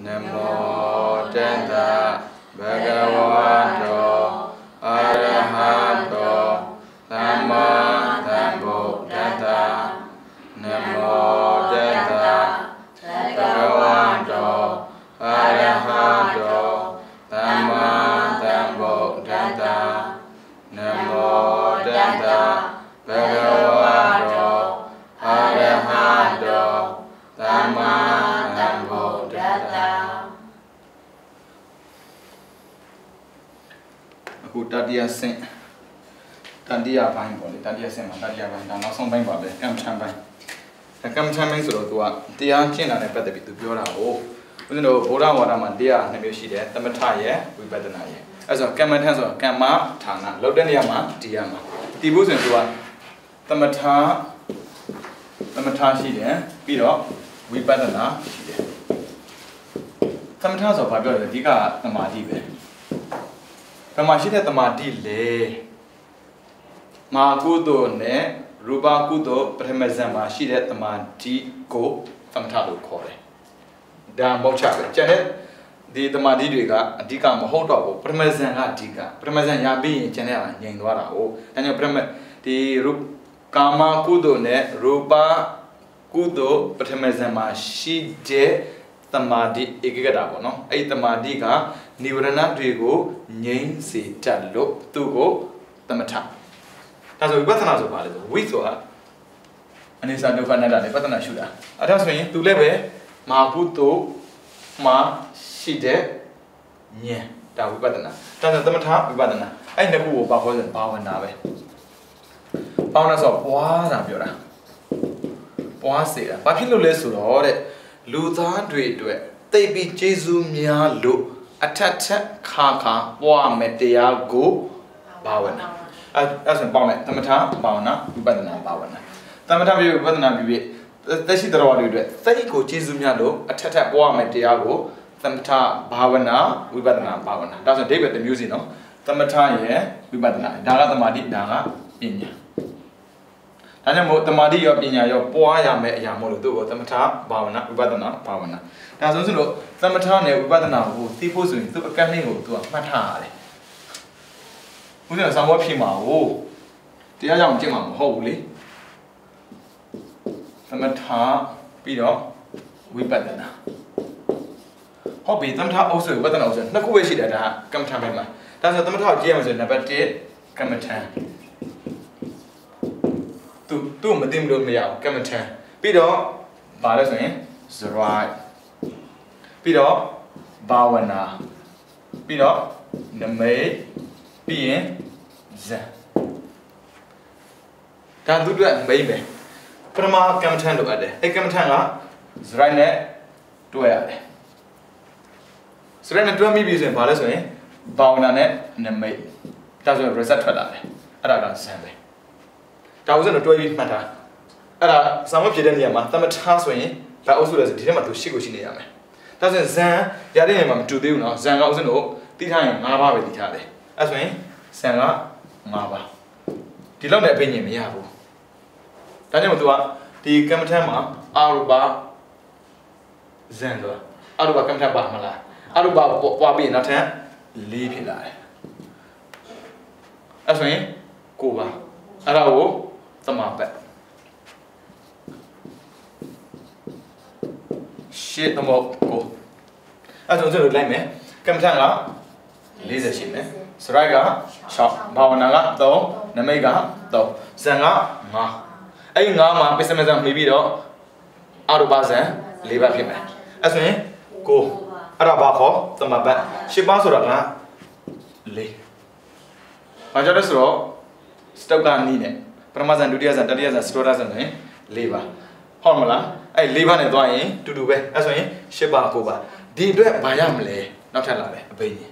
Namo Tassa Bhagavato Arahato Samma Sambuddhassa. Namo Tassa Bhagavato Arahato Samma Sambuddhassa. Namo Tassa Bhagavato Arahato Samma Sambuddhassa. Aku tadi asyik tadi apa yang boleh tadi asyik mana tadi apa yang langsung baik boleh kam sampai sudah tua dia cina ni pada itu biar aku untuk orang mana dia ni mesti dia tapi thaya wibadah naya asal kam macam so kam thana lalu dia dia tibu sen tua tapi sih dia biar wibadah naya sih dia tapi so apa biar dia temati be temati dia temati le Makudo ne ruba kudo premezama shi de tamati ko tamata lo khore da mocha be chane di tamati de ga adika ma hot do premezan ga adika premezan ya bi yin chane ga nyin twa da ho da nyo preme di kama kudo ne ruba kudo premezama shi de tamati ekagata bo no ai tamati ga nivarana dwe ko nyin se tat lo tu ko tamata that's why vipassana so pale we so anisa dukkha nada le vipassana shu da ada so yin tu le be ma kuto ma shi de nyen da vipassana da so tamatha vipassana aiနှစ်ခုကိုပါခေါ်ဆိုဘာဝနာပဲဘာဝနာဆိုပွားတာပြောတာပွားစေတာဘာဖြစ်လို့လဲဆိုတော့တဲ့လူသားတွေအတွက်သိပြီးကျေးဇူးများလို့အထက်ထက်ခါခါပွားမယ်တရားကိုဘာဝနာအဲ့ဆိုပေါင်းလိုက်သမထဘာဝနာဝိပဿနာဘာဝနာသမထပြီးဝိပဿနာပြီးသက်ရှိတော်တွေအတွက်စိတ်ကိုကျေစုမြတ်လို့အထက်ထက်ပွားမယ်တရားကိုသမထဘာဝနာဝိပဿနာဘာဝနာဒါဆိုအဓိပ္ပာယ်တစ်မျိုးစီနော်သမထရဲ့ဝိပဿနာဒါကသမာဓိဒါကပညာဒါကြောင့်မို့သမာဓိရောပညာရောပွားရမယ်အရာမို့လို့သူ့ကိုသမထဘာဝနာဝိပဿနာဘာဝနာဒါဆိုလို့သမထနဲ့ဝိပဿနာကိုသိဖို့ဆိုရင်သူ့အကန့်လေးကိုသူကမှတ်ထားရတယ်ဦးဇင်းဆောင်းဝတ်ဖြစ်မှာကိုတရားကြောင့်ကျင့်မှာမဟုတ်ဘူးလေသမထပြီးတော့ဝိပဿနာဟုတ်ပြီသမထအုပ်စုဝိပဿနာအုပ်စုနှစ်ခုပဲရှိတယ်ဒါကမ္မထံပဲမှာဒါဆိုသမထကိုကြည့်ရမယ်ဆိုရင်နံပါတ်1ကမ္မထံသူမသိမလို့မရဘူးကမ္မထံပြီးတော့ဘာလဲဆိုရင် right ပြီးတော့ဘာဝနာပြီးတော့နမိတ်ပြီးရင်ဇန်ဒါသူတို့ကမိမ့်ပဲပထမကမ္မထံလိုအပ်တယ်အဲ့ကမ္မထံက right နဲ့တွဲရတယ်ဆိုတော့နဲ့တွဲမိပြီဆိုရင်ဘာလဲဆိုရင်ဘာဝနာနဲ့နမိတ်ဒါဆိုရင် result ထွက်လာတယ်အဲ့ဒါကဇန်ပဲဒါဥစ္စာတော့တွဲပြီးမှတ်တာအဲ့ဒါစာမဖြစ်တဲ့နေရာမှာသမထဆိုရင်ဘာအုပ်စုလဲဆိုဒီထဲမှာသူရှစ်ကိုရှိနေရမယ်ဒါဆိုရင်ဇန်ရတဲ့နေရာမှာမတူသေးဘူးနော်ဇန်ကဥစ္စာတို့တီးထားရင်၅ပါးပဲတီးထားတယ်အဲ့ဆိုရင်ဇန်က5ပါးဒီလောက်နဲ့အပင်ညင်မရဘူးဒါကြောင့်မို့သူကဒီကမ္မထံမှာအာရုပဇန်ဆိုတာအာရုပကမ္မထံပါမလားအာရုပပွားပြီးနောက်ထပ်4ဖြစ်လာတယ်အဲ့ဆိုရင်9ပါးအဲ့ဒါကိုသမပတ်ရှစ်သမကိုအဲ့ဆိုကျွန်တော်လိုက်မယ်ကမ္မထံက40ရှိမယ်စရိုက်က6ဘာဝနာက3နမိတ်က3ဇန်က5အဲ့ဒီ5မှာပစ္စမဇန်မှီပြီးတော့အာရုပဇန်4ပါးဖြစ်မယ်အဲ့ဆိုရင်9အဲ့ဒါဘာခေါ်သမပတ်10ပါးဆိုတာက4ဘာကြောင့်လဲဆိုတော့စတုတ်ကနီးနဲ့ပထမဇန်ဒုတိယဇန်တတိယဇန်စတောဒဇန်နဲ့4ပါးဟုတ်မလားအဲ့4ပါးနဲ့သွားရင်တူတူပဲအဲ့ဆိုရင်10ပါး9ပါးဒီအတွက်ဘာရမလဲနောက်ထပ်လာတယ်အပိညာ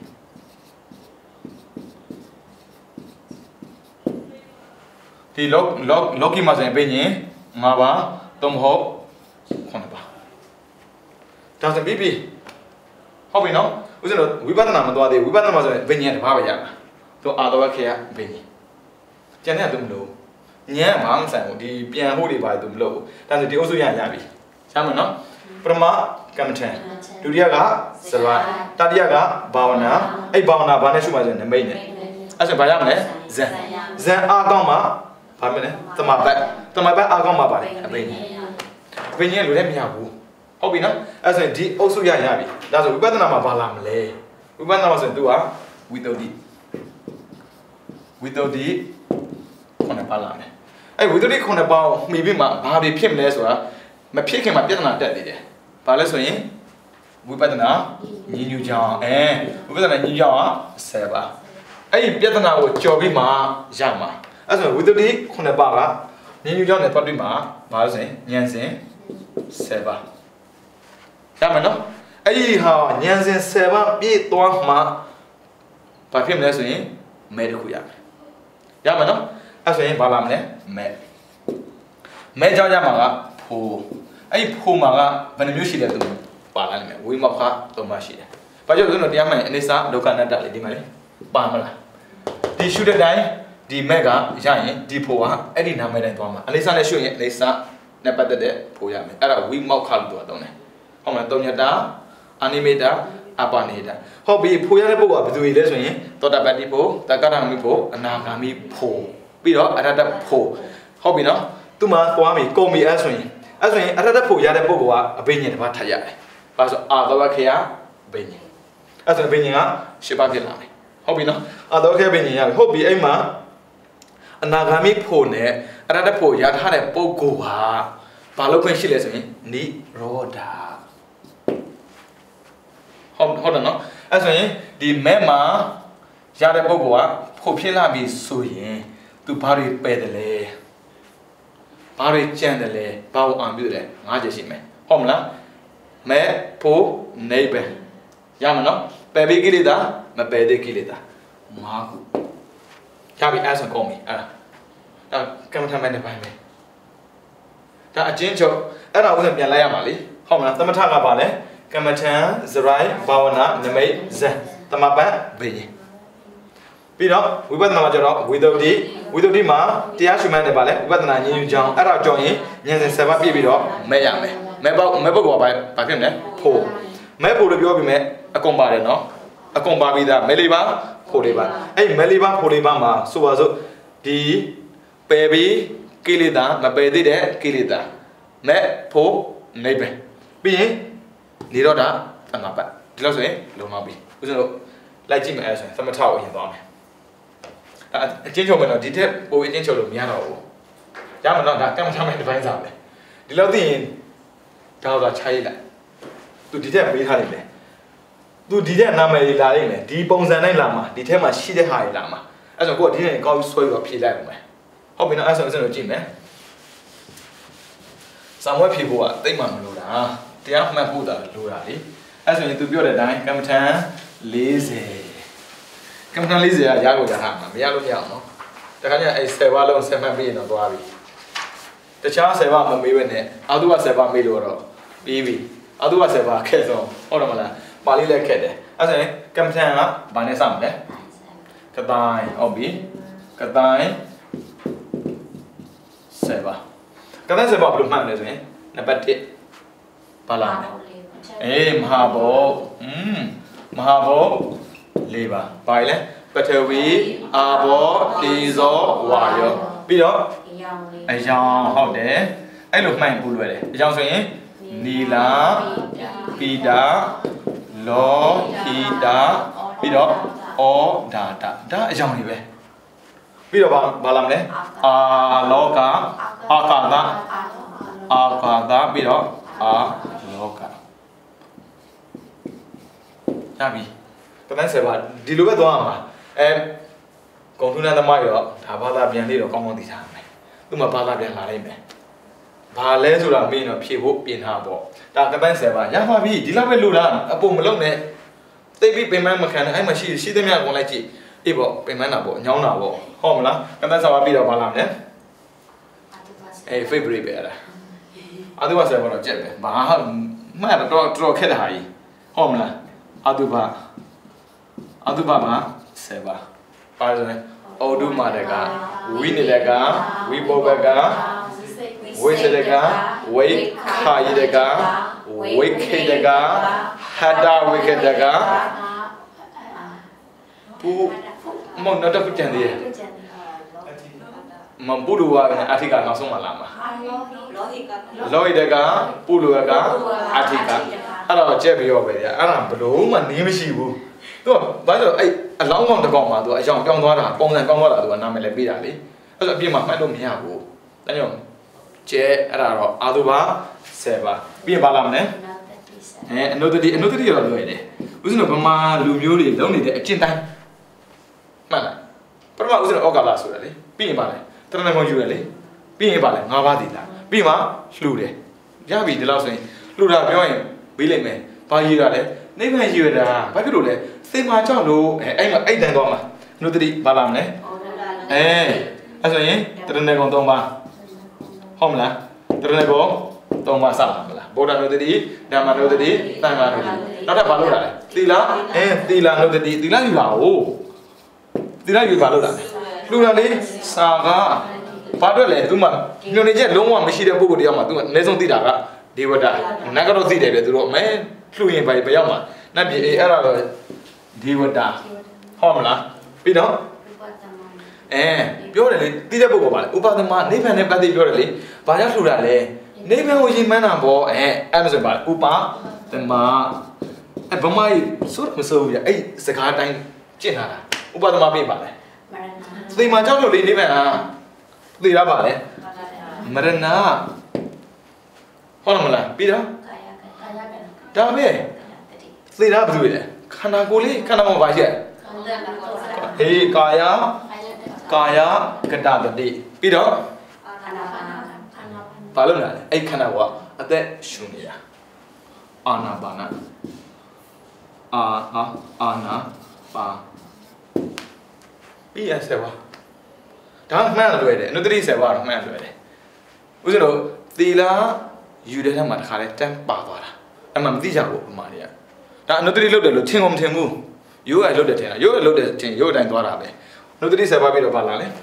ဒီလောကီမှာဆိုရင်ပြင်ရင်5ပါ3မဟုတ်9ပါဒါဆိုပြီးဟုတ်ပြီနော်ဦးဇင်းတို့ဝိပဿနာမသွားသေးဘူးဝိပဿနာမှာဆိုရင်ပြင်ရင်တစ်ပါးပဲရမှာသူအာတော်ခေယပြင်ရင်ကျန်တဲ့သူမလို့ညံ့ဘာမှမဆိုင်ဘူးဒီပြန်ဖို့တွေပါတယ်သူမလို့ဒါဆိုဒီအုပ်စုရပြီရမယ်နော်ပထမ Kamatan. Duriaga, Sara, Tadiaga, Bawana, a Bawana, Baneshumas and the maiden. As a Bayame, Zen Agama, Pamela, Tamaba Agama by a baby. Opinion will let me have who. Hobina, as a D also Yayabi. That's a better number Balam lay. We went out and do without the on a balam. I would really con about maybe my baby pim less or my picking my dinner that day. Palace. We better now, New John, we better New York, Seba. I better now with Jobima, Jama. As a widow de Conabara, New John and Padima, Marzen, Yansen, Seba. Yamano, I how Yansen Seba be Toama, Papim Lesson, medical yam. Yamano, as a Balamne, Med. Major Yamaga, Po. I Pumara, when the music at them. We mock to Mashi. But you don't know the Yama and Nisa, Locanada, Dimari, Bamala. The shooter die, the mega, giant, the poa, Eddie Named and Toma. And Lisa showing it, Lisa, Nepata de Poyame. Era we mock Haldo, don't I? Homatonia da, Animeda, Abaneda. Hobby Poyabo, do we listen? Toda Badipo, Tagaramipo, and Nagami Po. We are another Po. Hobby no? Tuma, Kwami, call me as me. As me, another Poyada Boa, opinion about Taya. Pas Adavakea Benny. As a Benya, Shibakilami. Hobby no? Adavaka Benya, Hobby Emma, a Nagami Pone, another Poyat had a Pogoa. Palokan Shiles, Ni Roda. Hold on, no? As I the Mema Jada Bogoa, Popula be suing to Pari Pedale. Pari Chandele, Pau Ambule, Majashime. Homla. Me po neighbor. Yamano, baby gilida, my baby gilida. Magu. Tabi as and call me. Come to me. That a ginger, and I wasn't Yalayamali. Homla, the Matanga Bale, Kamatan, Zerai, Bawana, Neme, Zen, Tamaba, Bay. Beat up, we went on a without the ma, the Ashuman Bale, whether I knew John, at our joining, Yan 7 baby dog, Mayame. Mebo go by him then, Po. Mebo the Yobi a combat, no? A combat with that Meliba, Poliba. A Meliba, Polibama, so was the baby, Kilida, my baby there, Kilida. Me, Po, neighbor. Being Niroda, and not bad. Dilosway, Lomabi. Like Jim as from a tower in Dom. A gentleman of detail, or in Angel Miano. Yamana, come to find out. The Lodin. Tao China. To detect me high. To detect Namay Lane, deep bones and lama, detect my shitty high lama. As a good dinner, go sway of P11. Hoping I answer the gym, eh? Somewhere people are, they man Lura. They are my Buddha, Lurali. As we need to build a dime, come to lazy. Come to lazy, a Yago Yahama, Yago Yano. The Kanya is Sevalo and Seven Bean of Wabi. The chance about me when I do was about Miloro. Baby, I do was about Kezo, Oromala, Balila Kede. As I come to Banesam, Kadai, Obi, Kadai, Seva. Kadai Seva Blue Man, isn't it? Nabati Palan. Mahabo, Leva, Baile, but we are Lizo, Wario. Bido, a young hot day. I look my bull with it. Young saying, Nila, Pida, Lo, Pida, Bido, or Data. That is only way. Bido Balamne, Loka, Akada, Bido, Loka. Nabi. But then say what? Did you look at the armor? Go to another mile, Tabata Bianito, come on this time. Do my Bala Bianime. Balezula mean of people in Harbor. Dr. Ben said, Yahabi, Dilabe Ludan, a boom alone. They be payment mechanic, I'm a she, them young one like it. Ibo, paymentable, Yonabo, Homla, and that's our bit of Balam, eh? A favorite better. Otherwise, I want to jet, but I have mad draw Kedai. Homla, Adubama, Seba. Odu Madega, Winilega, Wibogaga, Wiselega, Wake Kaidega, ဝိခေတကဟတ္တဝိခေတကပူမောင်တော့ကြံသေးတယ်မပုလူဝါကအထိကနောက်ဆုံးမှလာမှာလောဟိတကပုလူဝကအထိကအဲ့တော့ကြက်ပြောပဲဗျာအဲ့ဒါဘလို့မှနေမရှိဘူးသူကဘာလို့အဲ့အလောင်းကောင်တစ်ကောင်မှာသူကအကြောင်းပြောင်းသွားတာပုံစံကောင်းသွားတာသူကနာမည်လည်းပေးတာလေအဲ့တော့အပြင်မှာမှတ်လို့မရဘူးဒါကြောင့်ကျဲအဲ့ဒါတော့အာသုဘ7ပါပြီးရင်ပါလာမလဲအနုတ္တိရောလွယ်တယ်ဥစဉ်တော့ဗမာလူမျိုးတွေလုံးနေတဲ့အကျင့်တိုင်းမှန်လားပထမဥစဉ်တော့ဩကာလဆိုတာလေပြီးရင်ပါလဲတရဏဂုံယူရလေပြီးရင်ပါလဲ၅ပါးတည်တာပြီးမှလှူတယ်ရပြီဒီလောက်ဆိုရင်လှူတာပြောရင်ပြီးလိမ့်မယ်ဘာရည်ရလဲနိဗ္ဗာန်ရည်ရတာဘာဖြစ်လို့လဲစေမာကြောက်လို့အဲ့မှာအဲ့တန်သွားမှာအနုတ္တိပါလာမလဲအဲ့ဆိုရင်တရဏဂုံ3ပါးဟုတ်မလားတရဏဂုံ3ပါးစလာမလားဗုဒ္ဓနုတ္တိဓမ္မနုတ္တိသံဃာနုတ္တိနောက်ထပ်ဘာလုပ်တာလဲသီလသီလနုတ္တိသီလယူပါဦးသီလယူပါလို့လားလူလာလေးစာကဘာအတွက်လဲသူမှညွန်နေချက်လုံးဝမရှိတဲ့ပုဂ္ဂိုလ်တယောက်မှသူကအနည်းဆုံးသိတာကဒေဝတာနဂရောသိတယ်လေသူတို့မဲလှူရင်ဘယ်ရောက်မှာနတ်ပြည်အဲ့ဒါတော့ဒေဝတာဟုတ်မလားပြီးတော့ပြောတယ်လေသိတဲ့ပုဂ္ဂိုလ်ပါလေဥပသမနိဗ္ဗာန်နဲ့ပတ်သက်ပြောတယ်လေဘာကြောင့်လှူတာလဲနိဗ္ဗာန်ကိုရည်မှန်းတာပေါ့အဲ့မဆိုပါဥပသမဗမာကြီးစိုးမစိုးဘူးပြအဲ့စကားတိုင်းကျင့်လာတာဥပသမပြပါလေသေမှာကြောက်လို့လေနိဗ္ဗာန်ဟာသေရပါလေမရဏဟုတ်မလားပြီးတော့ဒါပဲသေရဘာလို့လဲခန္ဓာကိုယ်လေးခန္ဓာမှာပါရှိဟေးကာယကတတတိပြီးတော့ဘာလို့လဲအဲ့ခန္ဓာကအသက်ရှူနေတာအာနာပါနအာနာပါပြီးရဆက်ပါဒါမှန်လွယ်တယ်အနုတ္တိ7ပါတော့မှန်လွယ်တယ်ဥစဉ်တော့သီလယူတဲ့ထက်မှာတစ်ခါလဲတန်းပါသွားတာအမှန်မသိကြဘူးပမာတွေကဒါအနုတ္တိလုပ်တယ်လို့ထင်ကုန်မထင်ဘူးရိုးရလုပ်တယ်ထင်တာရိုးရလုပ်တယ်ထင်ရိုးတိုင်းသွားတာပဲအနုတ္တိ7ပါပြီးတော့ပါလာလဲ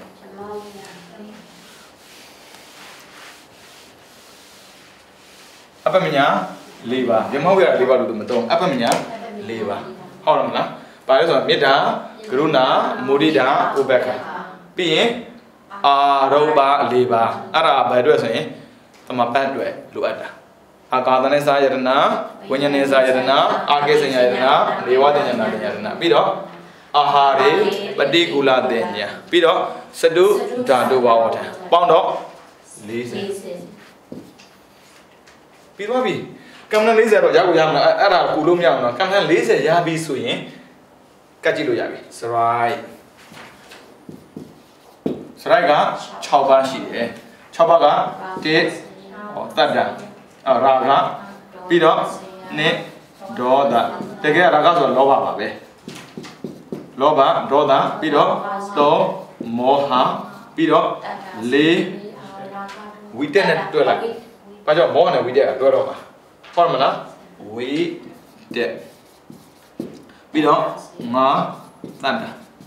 အပမညာ4ပါမြမောက်ရ4ပါလို့မသုံးအပမညာ4ပါဟုတ်တယ်မလားဘာလဲဆိုတော့မေတ္တာကရုဏာမုဒိတာဥပေက္ခပြီးရင်အာရုပ4ပါအဲ့ဒါဘယ်အတွက်ဆိုရင်သမပတ်အတွက်လိုအပ်တာအာကာသနဲ့စာယတနာဝိညာဉ်နဲ့စာယတနာအာကိစ္စယတနာနေဝတဉ္ဇနာယတနာပြီးတော့အာဟာရေပฏิကူလတင်ညာပြီးတော့စတုဓာတုဘဝထံပေါင်းတော့40ပြီးသွားပြီကမ္မ40တော့ရကိုရမလားအဲ့ဒါကူလို့မရအောင်နော်ကမ္မ40ရပြီဆိုရင်ကတ်ကြည့်လို့ရပြီစရိုက်က6ပါးရှိတယ်6ပါးက1တတ္တရာဂပြီးတော့2ဒေါသတကယ်ရာဂဆိုတော့လောဘပါပဲလောဘဒေါသပြီးတော့3မောဟပြီးတော့4ဝိတက်နဲ့တွဲလိုက်ဘာကြောင့်မောဟနဲ့ဝိတက်ကတွဲတော့မှာဟုတ်မလားဝိတက်ပြီးတော့5တတ္တ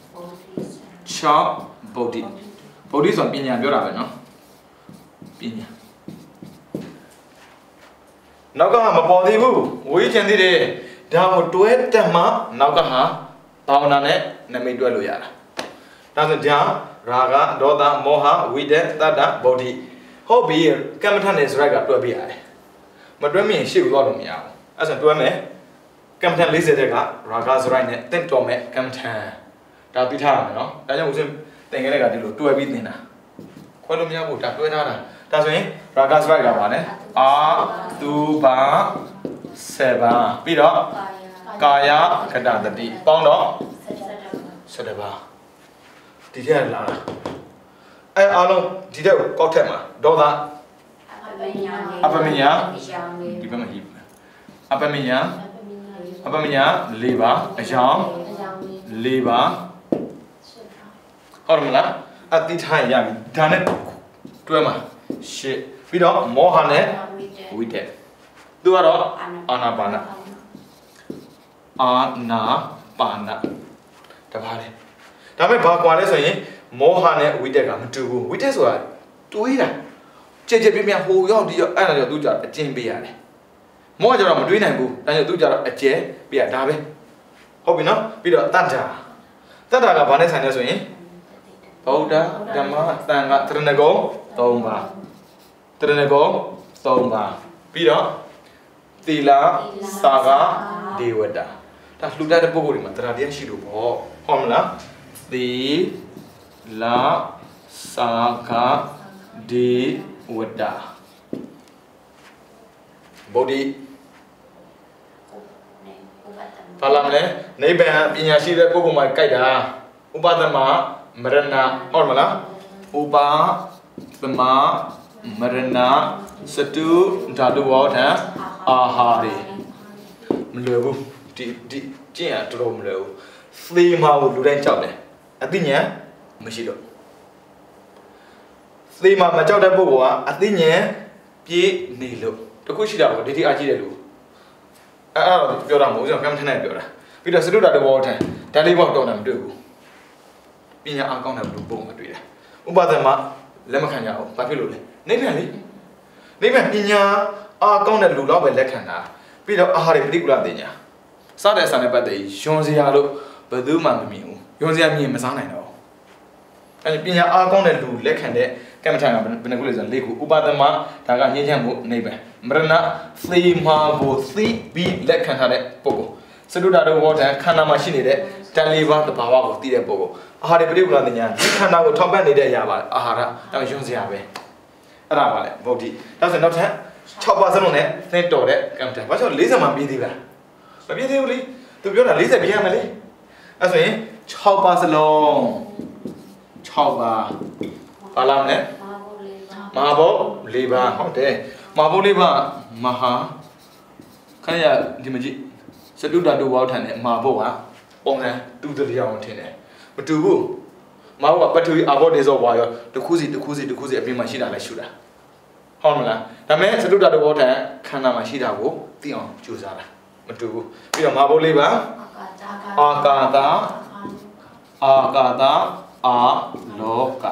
6ဗုဒ္ဓဗုဒ္ဓဆိုပညာပြောတာပဲเนาะပညာနောက်ကမပေါ်သေးဘူးဝိကျင်သေးတယ်ဒါကိုတွဲတက်မှနောက်ကဟာဘာဝနာနဲ့နမိတ်တွဲလို့ရတာဒါဆိုဒါရာဂဒေါသမောဟဝိတက်တတ္တဗုဒ္ဓဟုတ်ပြီကမ္မထနဲ့စရိုက်ကတွဲပြရတယ်မတွဲမရင်ရှေ့ကိုသွားလို့မရဘူးအဲ့ဆိုတွဲမယ်ကမ္မထ40တဲ့ကရာဂစရိုက်နဲ့တင့်တော်မဲ့ကမ္မထဒါသိထားရမယ်เนาะဒါကြောင့်ဦးစင်သင်ခဲ့တဲ့ကဒီလိုတွဲပြီးသင်တာခွဲလို့မရဘူးဒါတွဲထားတာဒါဆိုရင်ရာဂစရိုက်ကပါလဲအာသူဘာ7ပါပြီးတော့ကာယကတတတိပေါင်းတော့7ပါဒီထက်လာတာအဲ့အားလုံးဒီထက်ကိုကောက်ထက်မှာဒေါသအပမညာဒီဘက်မှာဟိအပမညာ4ပါအယောင်4ပါဟုတ်မလားအတိထားရပြီဒါနဲ့တွဲမှာရှစ်ပြီးတော့မောဟနဲ့ဝိတက်သူကတော့အာနာပါနတပါးလေဒါပေမဲ့ဘာကွာလဲဆိုရင်မောဟနဲ့ဝိတက်ကမတူဘူးဝိတက်ဆိုတာတွေးတာကြက်ပြင်းပြဟိုရောက်ဒီရောက်အဲ့ဒါကြောင့်သူကြအကျဉ်းပေးရတယ်မောကကြတော့မတွေးနိုင်ဘူးဒါကြောင့်သူကြတော့အကျဲပြဒါပဲဟုတ်ပြီနော်ပြီးတော့တတ္တာကဘာနဲ့ဆိုင်လဲဆိုရင်ဗုဒ္ဓဓမ္မသံဃာတရဏဂုံ3ပါးတရဏဂုံ3ပါးပြီးတော့သီလစာကဒေဝတာဒါလှူတဲ့ပုဂ္ဂိုလ်တွေမှာတရားတရားရှိလို့ပေါ့ဟုတ်မလားသီလစာကဒေဝတာဗုဒ္ဓဘာလာမလဲနိဗ္ဗာန်ပညာရှိတဲ့ပုဂ္ဂိုလ်မှာကြိုက်တာဥပသမမရဏဟုတ်မလားဥပသမမရဏစတုဓာတုဝဋ္ဌံအာဟာရေမလွယ်ဘူးဒီကျင့်ရတော်တော်မလွယ်ဘူးသေမာကိုလူတိုင်းကြောက်တယ်အသိဉာဏ်မရှိတော့သေမာမကြောက်တဲ့ပုဂ္ဂိုလ်ကအသိဉာဏ်ပြေးနေလို့တခုရှိတာပေါ့ဒိဋ္ဌိအားကြီးတဲ့လူအဲ့တော့ပြောတာမဟုတ်ဘူးကျွန်တော်ကမ္မထနဲ့ပြောတာပြီးတော့စတုတ္တတဘောထံဓာတ်လေးပေါက်တော့တာမတွေ့ဘူးပညာအားကောင်းတဲ့လူပုံမတွေ့တယ်ဥပသမလက်မခံကြအောင်ဘာဖြစ်လို့လဲနိဗ္ဗာန်လေနိဗ္ဗာန်ပညာအားကောင်းတဲ့လူတော့ပဲလက်ခံတာပြီးတော့အာဟာရပရိကုလတင်ညာစတဲ့ဆန်တဲ့ပတ်သက်ယွန်စရာလို့ဘယ်သူမှမမြင်ဘူးယွန်စရာမြင်မစားနိုင်တော့အဲ့ပညာအားကောင်းတဲ့လူလက်ခံတဲ့ကမ္မထံကဘယ်နှခုလဲဆိုတော့၄ခုဥပသမဒါကညှင်းချမ်းမှုနိဗ္ဗာန်မရဏသေမာကိုသိပြီးလက်ခံထားတဲ့ပုဂ္ဂိုလ်စတုတ္တဝဋ္ဌံခန္ဓာမှာရှိနေတဲ့တန်လေးပါးသဘာဝကိုသိတဲ့ပုဂ္ဂိုလ်အာဟာရပရိကုလတင်ညာဒီခန္ဓာကိုထောက်ပံ့နေတဲ့အရာပါအာဟာရဒါယွန်စရာပဲအဲ့ဒါပါလေဗုဒ္ဓဒါဆိုနောက်ထပ်6ပါးစလုံးနဲ့သင်တော်တဲ့ကမ္မထံဘာကြောင့်40မှာပြီးသေးလားမပြီးသေးဘူးလေသူပြောတာ40ပြီးရမယ်လေအဲ့ဆိုရင်6ပါးစလုံး6ပါးဘာလာမလဲမဟာဘုတ်၄ပါးဟုတ်တယ်မဟာဘုတ်၄ပါးမဟာခဏရဒီမကြည့်စတုတ္တဝဋ္ဌံနဲ့မဟာဘုတ်ကပုံစံတူတရားအောင်ထင်တယ်မတူဘူးမဟာဘုတ်ကပထဝီအာဘောတေဇောဝါရောတစ်ခုစီအပြင်မှာရှိတာလည်းရှုတာဟုတ်မလားဒါပေမဲ့စတုတ္တဝဋ္ဌံခန္ဓာမှာရှိတာကိုသိအောင်ကြိုးစားတာမတူဘူးပြီးတော့မဟာဘုတ်၄ပါးအာကာသအာလောက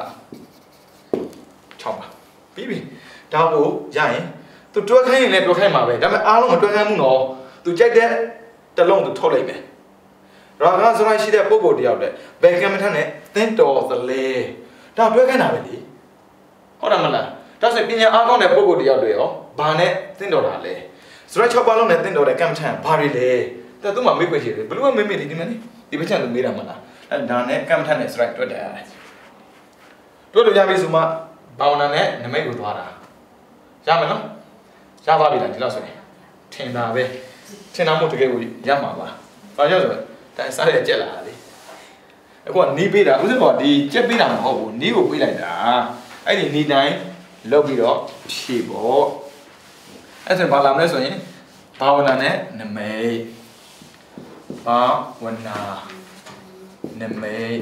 6ပါပြီးပြီဒါကိုရရင်သူတွဲခိုင်းရင်လည်းတွဲခိုင်းမှာပဲဒါပေမဲ့အားလုံးမတွဲခိုင်းဘူးနော်သူကြိုက်တဲ့တလုံးသူထုတ်လိုက်မယ်ရာဂစရိုက်ရှိတဲ့ပုံကိုတယောက်တည်းဘယ်ကမ္မထနဲ့သင်တော်သလဲဒါတွဲခိုင်းတာပဲလေဟုတ်တယ်မလားဒါဆိုပညာအားကောင်းတဲ့ပုံကိုတယောက်တည်းရောဘာနဲ့သင်တော်တာလဲစရိုက်6ပါးလုံးနဲ့သင်တော်တဲ့ကမ္မထဘာတွေလဲတဲ့သူမှမေးခွင့်ရှိတယ်ဘယ်လိုမှမေးမိတယ်ဒီမနေ့ဒီဘက်ချန်သူမေးတာမလားအဲဒါနဲ့ကမ္မထနဲ့စရိုက်တွဲတယ်ရတယ်တွဲလို့ရပြီဆိုမှဘာဝနာနဲ့နမိတ်ကိုသွားတာရမယ်နော်ရပါပြီလားဒီလောက်ဆိုရင်ထင်တာပဲထင်တာမို့တကယ်ကိုရမှာပါဘာကြောင့်ဆိုတော့တိုင်စားရကြက်လာတာလေအခုကနီးပေးတာဥစ္စာကဒီကြက်ပေးတာမဟုတ်ဘူးနီးကိုပေးလိုက်တာအဲ့ဒီနီးတိုင်းလုပ်ပြီးတော့ဖြည့်ပေါ့အဲ့ဒါဘာလာမလဲဆိုရင်ဘာဝနာနဲ့နမိတ်ဘာဝနာနမိတ်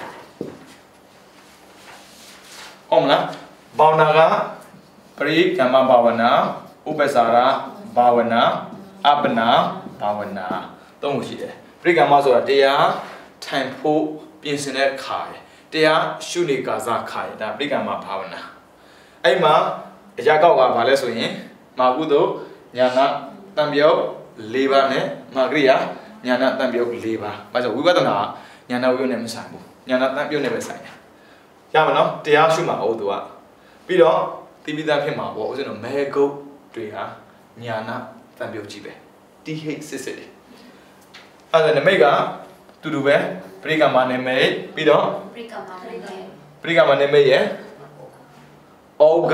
ဟုတ်မလားဘာဝနာကပရိကမ္မဘာဝနာဥပ္ပစာရဘာဝနာအပ္ပနာဘာဝနာသုံးခုရှိတယ်ပရိကမ္မဆိုတာတရားထိုင်ဖို့ပြင်ဆင်တဲ့ခါရယ်တရားရှုနေကာစခါရယ်ဒါပရိကမ္မဘာဝနာအဲ့မှာအရာကောက်ကဘာလဲဆိုရင်မာကုသို့ညာနာတံပြုတ်၄ပါးနဲ့မာဂရိယာညာနာတံပြုတ်၄ပါးဘာကြောင့်ဝိပဿနာညာနာဝိပဿနာမဆိုင်ဘူးညာနာတံပြုတ်နဲ့ပဲဆိုင်တယ်ရမှာနော်တရားရှုမှာဟုတ်သူကပြီးတော့တိပိသားဖြစ်မှာပေါ့ဦးဇင်းတို့မဲကုတ်တွေဟာညာနာတံပြုတ်ကြီးပဲတိဟိတ်စစ်စစ်တယ်အဲ့ဒါနမိတ်ကတူတူပဲပရိကမ္မနမိတ်ပြီးတော့ပရိကမ္မနမိတ်ရဲ့ဩဃ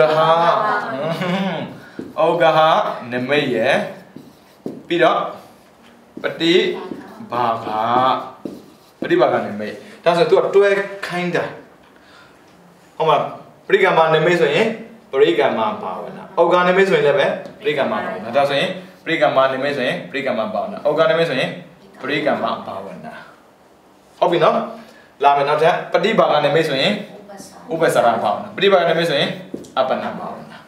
နမိတ်ရဲ့ပြီးတော့ပฏิဘာဂနမိတ်ဒါဆိုသူကတွဲခိုင်းတာဟုတ်မှာပရိကမ္မနမိတ်ဆိုရင်ပရိကမ္မဘာဝနာဩဃနမိတ်ဆိုရင်လည်းပဲပရိကမ္မဘာဝနာဒါဆိုရင်ပရိကမ္မနမိတ်ဆိုရင်ပရိကမ္မဘာဝနာဩဃနမိတ်ဆိုရင်ပရိကမ္မဘာဝနာဟုတ်ပြီနော်လာမယ်နောက်ထပ်ပฏิဘာဂနမိတ်ဆိုရင်ဥပ္ပစာရဘာဝနာပฏิဘာဂနမိတ်ဆိုရင်အပ္ပနာဘာဝနာ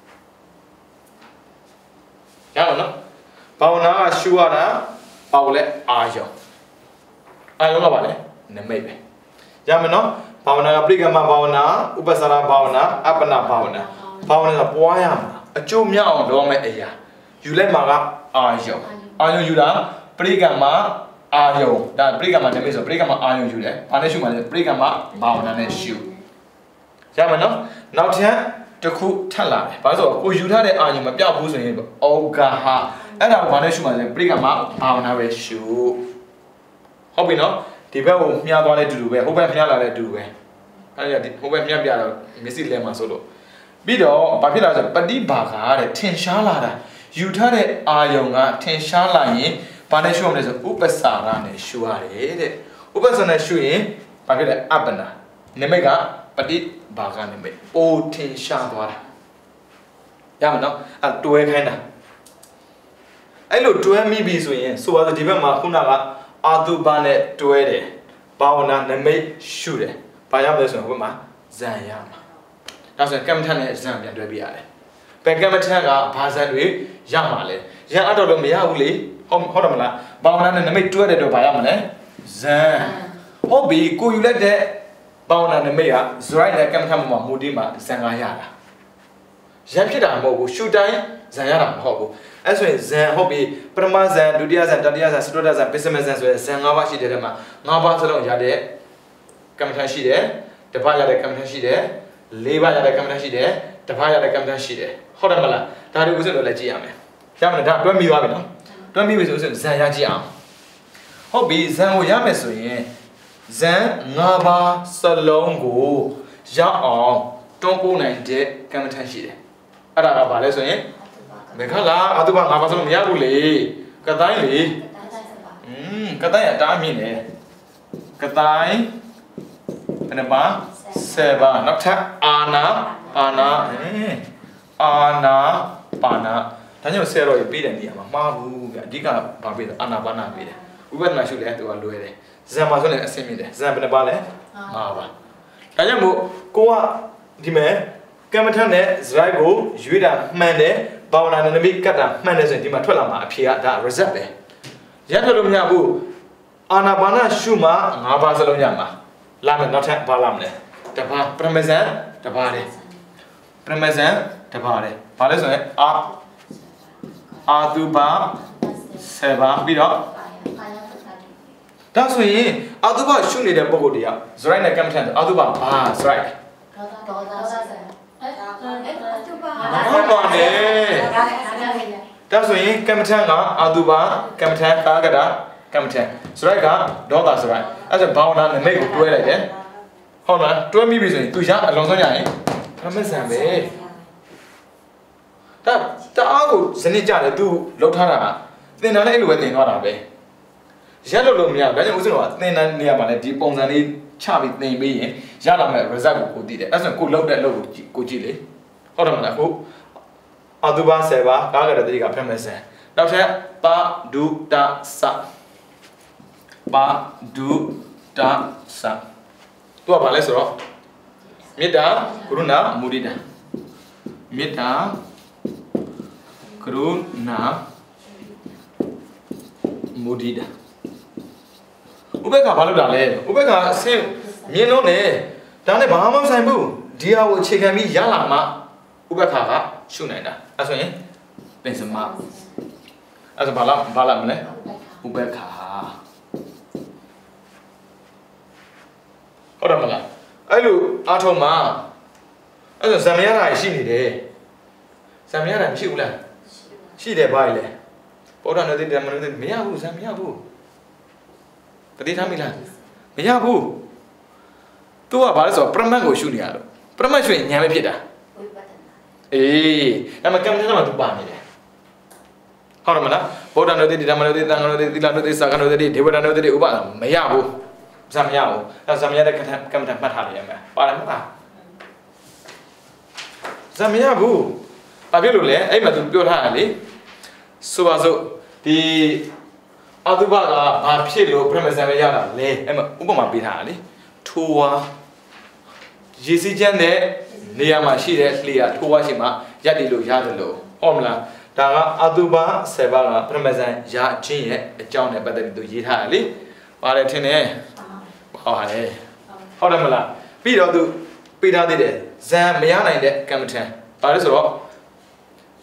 ရပါနော်ဘာဝနာကရှုရတာဘာလို့လဲအာယုံကပါလဲနမိတ်ပဲရမယ်နော်ဘာဝနာကပရိကမ္မဘာဝနာဥပ္ပစာရဘာဝနာအပ္ပနာဘာဝနာဘာဝနာကပွားရမှာအကျိုးများအောင်လုပ်မဲ့အရာယယူလိုက်မှာကအာယုံယူတာပရိကံမှာအာယုံဒါပရိကံမှာနမိတ်ဆိုပရိကံမှာအာယုံယူတယ်ဘာနဲ့ရှုမှာလဲပရိကံမှာဘာဝနာနဲ့ရှုရမယ်နော်နောက်ထပ်တစ်ခုထပ်လာတယ်ဘာလို့ဆိုကိုယူထားတဲ့အာယုံမပြောက်ဘူးဆိုရင်ဩဃဟာအဲ့ဒါကိုဘာနဲ့ရှုမှာလဲပရိကံမှာဘာဝနာပဲရှုဟုတ်ပြီနော်ဒီဘက်ကိုမြားသွားတဲ့တူတူပဲဟိုဘက်မြားလာတဲ့တူတူပဲအဲ့ဒါဟိုဘက်မြားပြတော့မျက်စိလဲမှာဆိုလို့ပြီးတော့ဘာဖြစ်လာလဲဆိုပฏิဘာဂတဲ့ထင်ရှားလာတာယူထားတဲ့အာယုံကထင်ရှားလာရင်ဘာနဲ့ရှုရမလဲဆိုဥပ္ပစာရနဲ့ရှုရတယ်တဲ့ဥပ္ပစာနဲ့ရှုရင်ဘာဖြစ်လဲအပ္ပနာနိမိတ်ကပฏิဘာဂနိမိတ်အိုထင်ရှားသွားတာရမယ်နော်အဲ့တွဲခိုင်းတာအဲ့လိုတွဲမိပြီဆိုရင်ဆိုပါတော့ဒီဘက်မှာခုနကအာတုဘနဲ့တွဲတယ်ဘာဝနာနိမိတ်ရှုတယ်ဘာရမလဲဆိုတော့ဟိုဘက်မှာဇံရမှာဒါဆိုရင်ကမ္မထန်နဲ့ဇံပြန်တွဲပြရတယ်ဘယ်ကမ္မထန်ကဘာဇံတွေရမှာလဲရအတော့လို့မရဘူးလေဟုတ်တယ်မလားဘာဝနာနဲ့နိမိတ်တွဲတဲ့တော့ဘာရမလဲဇံဟုတ်ပြီကိုယူလိုက်တဲ့ဘာဝနာနိမိတ်ကဇရိုက်နဲ့ကမ္မထန်မှာမူတည်မှာဇံကရတာရဖြစ်တာမဟုတ်ဘူးရှုတိုင်းဇံရတာမဟုတ်ဘူးအဲ့ဆိုရင်ဇံဟုတ်ပြီပထမဇံဒုတိယဇံတတိယဇံစတုတ္ထဇံပစ္စမဇံဆိုရင်ဇံ၅ပါးရှိတဲ့ထဲမှာ၅ပါးစလုံးရတဲ့ကမ္မထန်ရှိတယ်တစ်ပါးရတဲ့ကမ္မထန်ရှိတယ်၄ပါးရတဲ့ကမ္မထန်ရှိတယ်တစ်ပါးရတဲ့ကမ္မထန်ရှိတယ်ဟုတ်တယ်မလားဒါတွေကိုဥစ္စာတော့လည်းကြည့်ရမယ်ရမလားဒါတွဲမိသွားပြီနော်တွဲမိပြီဆိုရင်ဇံရကြည့်အောင်ဟုတ်ပြီဇံကိုရမယ်ဆိုရင်ဇံ၅ပါးစလုံးကိုရအောင်တွန်းပို့နိုင်တဲ့ကမ္မထန်ရှိတယ်အဲ့ဒါကဘာလဲဆိုရင်ဘယ်ခါလားအတုပ၅ပါးစလုံးမရဘူးလေကတိုင်းလေကတိုင်းအတားမြင့်တယ်ကတိုင်းဘယ်နှပါ7ပါနောက်ထပ်အာနာပါနာဒါကြောင့်ဆယ်တော့ပြီးတဲ့နေရာမှာမှားဘူးဗျအဓိကဘာပြီးလဲအာနာပါနာပြီးတယ်ဥပဒနာရှုလဲသူကလွယ်တယ်ဇံမှာဆိုလည်းအဆင်မြင့်တယ်ဇံဘယ်နှပါလဲမှားပါဒါကြောင့်မို့ကိုကဒီမဲ့ကမ္မထန်နဲ့ဇရိုက်ကိုရွေးတာမှန်တယ်ဘာဝနာနဲ့နမိတ်ကတ်တာမှန်တယ်ဆိုရင်ဒီမှာထွက်လာမှာအဖြေကဒါ result ပဲရထွက်လို့မရဘူးအာနာပါနာရှုမှာ၅ပါးစလုံးရမှာလာမယ်နောက်ထပ်ဘာလာမလဲတပါပရမဇန်တပါတယ်ပရမဇန်တပါတယ်ဘာလဲဆိုရင်အာတုပါ7ပါပြီးတော့ဒါဆိုရင်အာတုပါရှုနေတဲ့ပုံကိုတည်းကဇရိုက်နဲ့ကမ္မထန်အာတုပါဘာဇရိုက်ဟုတ်ပါတယ်ဒါဆိုရင်ကမ္မထန်ကအာတုပါကမ္မထန်ကာကတာကမ္မထန်ဇရိုက်ကဒေါသဇရိုက်အဲ့ဒါဘာဝနာနဲ့မိတ်ကိုတွဲလိုက်တယ်ဟုတ်လားတွဲမိပြီဆိုရင်သူရအလုံးစုံရရင်ပရမဇန်ပဲဒါတအားကိုစနစ်ကြတယ်သူလောက်ထားတာသင်တာလည်းအဲ့လိုပဲသင်သွားတာပဲရက်လို့မရဘူးဒါကြောင့်ဦးဇင်းတော်ကသင်တဲ့နေရာမှာလည်းဒီပုံစံလေးချပြီးသင်ပေးရင်ရလာမယ့် result ကိုသိတယ်အဲ့ဆိုကိုလောက်တဲ့အလုပ်ကိုကြည့်လေဟုတ်တယ်မလားကိုအတုပါ7ပါကားကြတဲ့တိကဖက်မဲ့စံနောက်ထပ်ပါဒုတာစပါဒုတာစသူကဘာလဲဆိုတော့မေတ္တာကရုဏာမုဒိတာမေတ္တာကရုဏာမုဒိတာဥပေက္ခဘာလုပ်တာလဲဥပေက္ခအဆင့်မြင်လို့လေဒါနဲ့ဘာမှမဆိုင်ဘူးဒီဟာကိုအခြေခံပြီးရလာမှဥပေက္ခကရှုနိုင်တာအဲ့ဆိုရင်ပင်စမအဲ့ဆိုဘာလာမလဲဥပေက္ခဟုတ်တယ်မလားအဲ့လိုအားထုတ်မှာအဲ့ဆိုဇံမရတာရှိနေတယ်ဇံမရတာမရှိဘူးလားရှိတယ်ဘာလဲဗုဒ္ဓနတိဓမ္မနတိမရဘူးဇံမရဘူးတတိထားမိလားမရဘူးသူကဘာလဲဆိုတော့ပရမတ်ကိုရှုနေရတော့ပရမတ်ရှုရင်ဉာဏ်ပဲဖြစ်တာအေးအဲ့မှာကမ္မထမှာသူပါနေတယ်ဟုတ်တယ်မလားဗုဒ္ဓနတိဓမ္မနတိသံဃာနတိသီလနတိစာကနတိဒေဝဒနတိဥပဒါမရဘူးဇံမရဘူးအဲ့ဇံမရတဲ့ကမ္မထမှတ်ထားရမယ်ပါတယ်မလားဇံမရဘူးဘာဖြစ်လို့လဲအဲ့မှာသူပြောထားတာလေဆိုပါစို့ဒီအတုပကဘာဖြစ်လို့ပရမဇန်ပဲရတာလဲအဲ့မှာဥပမာပေးထားတာလေထိုးဝါရေစီးချမ်းတဲ့နေရာမှာရှိတဲ့လှေရထိုးဝါရှိမှရက်တည်လို့ရတယ်လို့ဟုတ်မလားဒါကအတုပ7ပါးကပရမဇန်ရခြင်းရဲ့အကြောင်းနဲ့ပတ်သက်ပြီးသူရေးထားတာလေပါတယ်ထင်တယ်ဟုတ်ပါတယ်ဟုတ်တယ်မလားပြီးတော့သူပေးထားသေးတယ်ဇန်မရနိုင်တဲ့ကမ္မထံဘာလဲဆိုတော့ဇ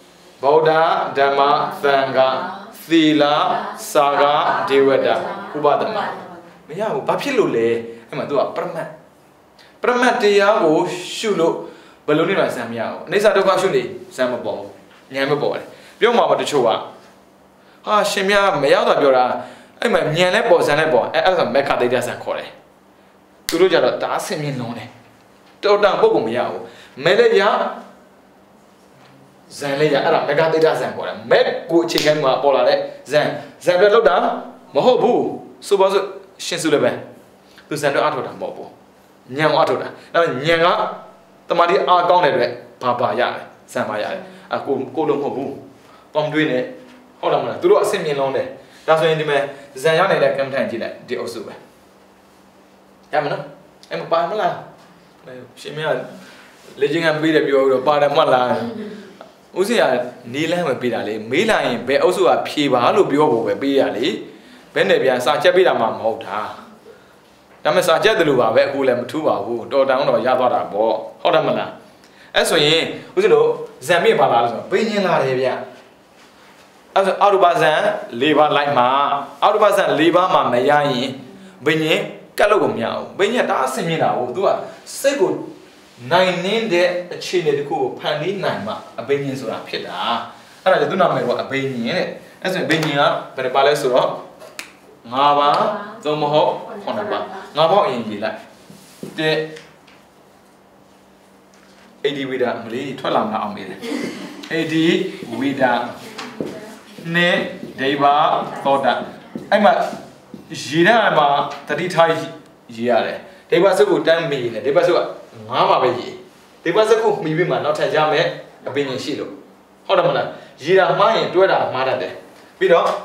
Bauda Dhamma Thanga Thila Saga Devada Ubadama. Maya Papilule, Emadua Pramat Diago Shulu Balunima Samyao. Nisa Doga Shuli, Samabo, Yamaboy. Yoma the Chua. Ah, Shimia Mayada Bura. I'm a Yanebo Zanebo, as a Mecca de Dasacore. Turuja Dasim None. Toda Bogumyao. Melea Zanleya, Mecca de Dasacore. Meg good chicken Polare, Zanbeloda, Mohobu, Subazo Shinsulebe. To send out of the mobile. Nyam Atoda. Nyanga, the Madi are gone Papa Ya, Samaya, a good Mobu. I'm doing it. Hold on, do not send me alone there. That's when the man Zayana that come time to that, the Osuba. Yamana, I'm a Pamela. She may have legend and beat up your Padamala. Uzia, Nila Pidali, Mila, but also a Piva, Lubio, Biali, Benebia, Sajabida Mamota. Yamasaja the Luba, Hulem Tuba, who do down or Yavada, Bo, Hodamala. As we, Uzo, Zami Balaz, Binila. As Audubazan, Liva like Ma, Audubazan, Liva, Mamayai, Benye, Calogumia, Benya Dasimina, do a second 9 named a chin cool, Pandy Naima, a Benyan Sura Pita. And I do not know what a Benyan, as a Benya, but a Balesura, Mava, Zomoho, Honaba, Nava in Villa. The Adi Vida, Mali, Tolam Amid. Adi Vida. Ne, Deva, thought that I'm a Gina 30 times year. They was a good time me, they was a Mama baby. They was a cook, maybe man, not a jame, a being shilo. Hodamana, Gira Maya, Dweda, Mother. We don't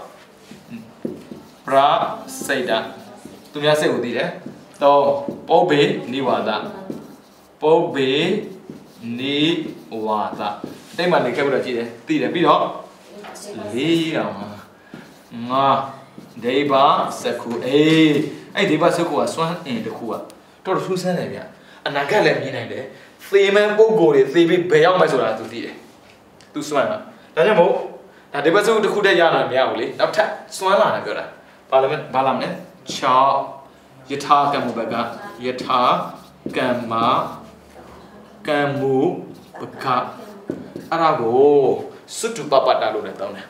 Pra say that. To me, I say, with it. So, Pobe, Niwada. Pobe, Niwada. They might be able to see the video. Lira Nga Deba Saku Deba Saku Swan in the Kua. Told Susan, and I got them in there. 3 men go, 3 pay out my soul to the to Swana. Nanamo, and they was the Kuda Yana Miauli, not Swana Gura. Parliament Balaman, Cha Yata Kamubaga, Yata Kama Kamu Baka Arago. Su tu papa dalu dah tahu ni.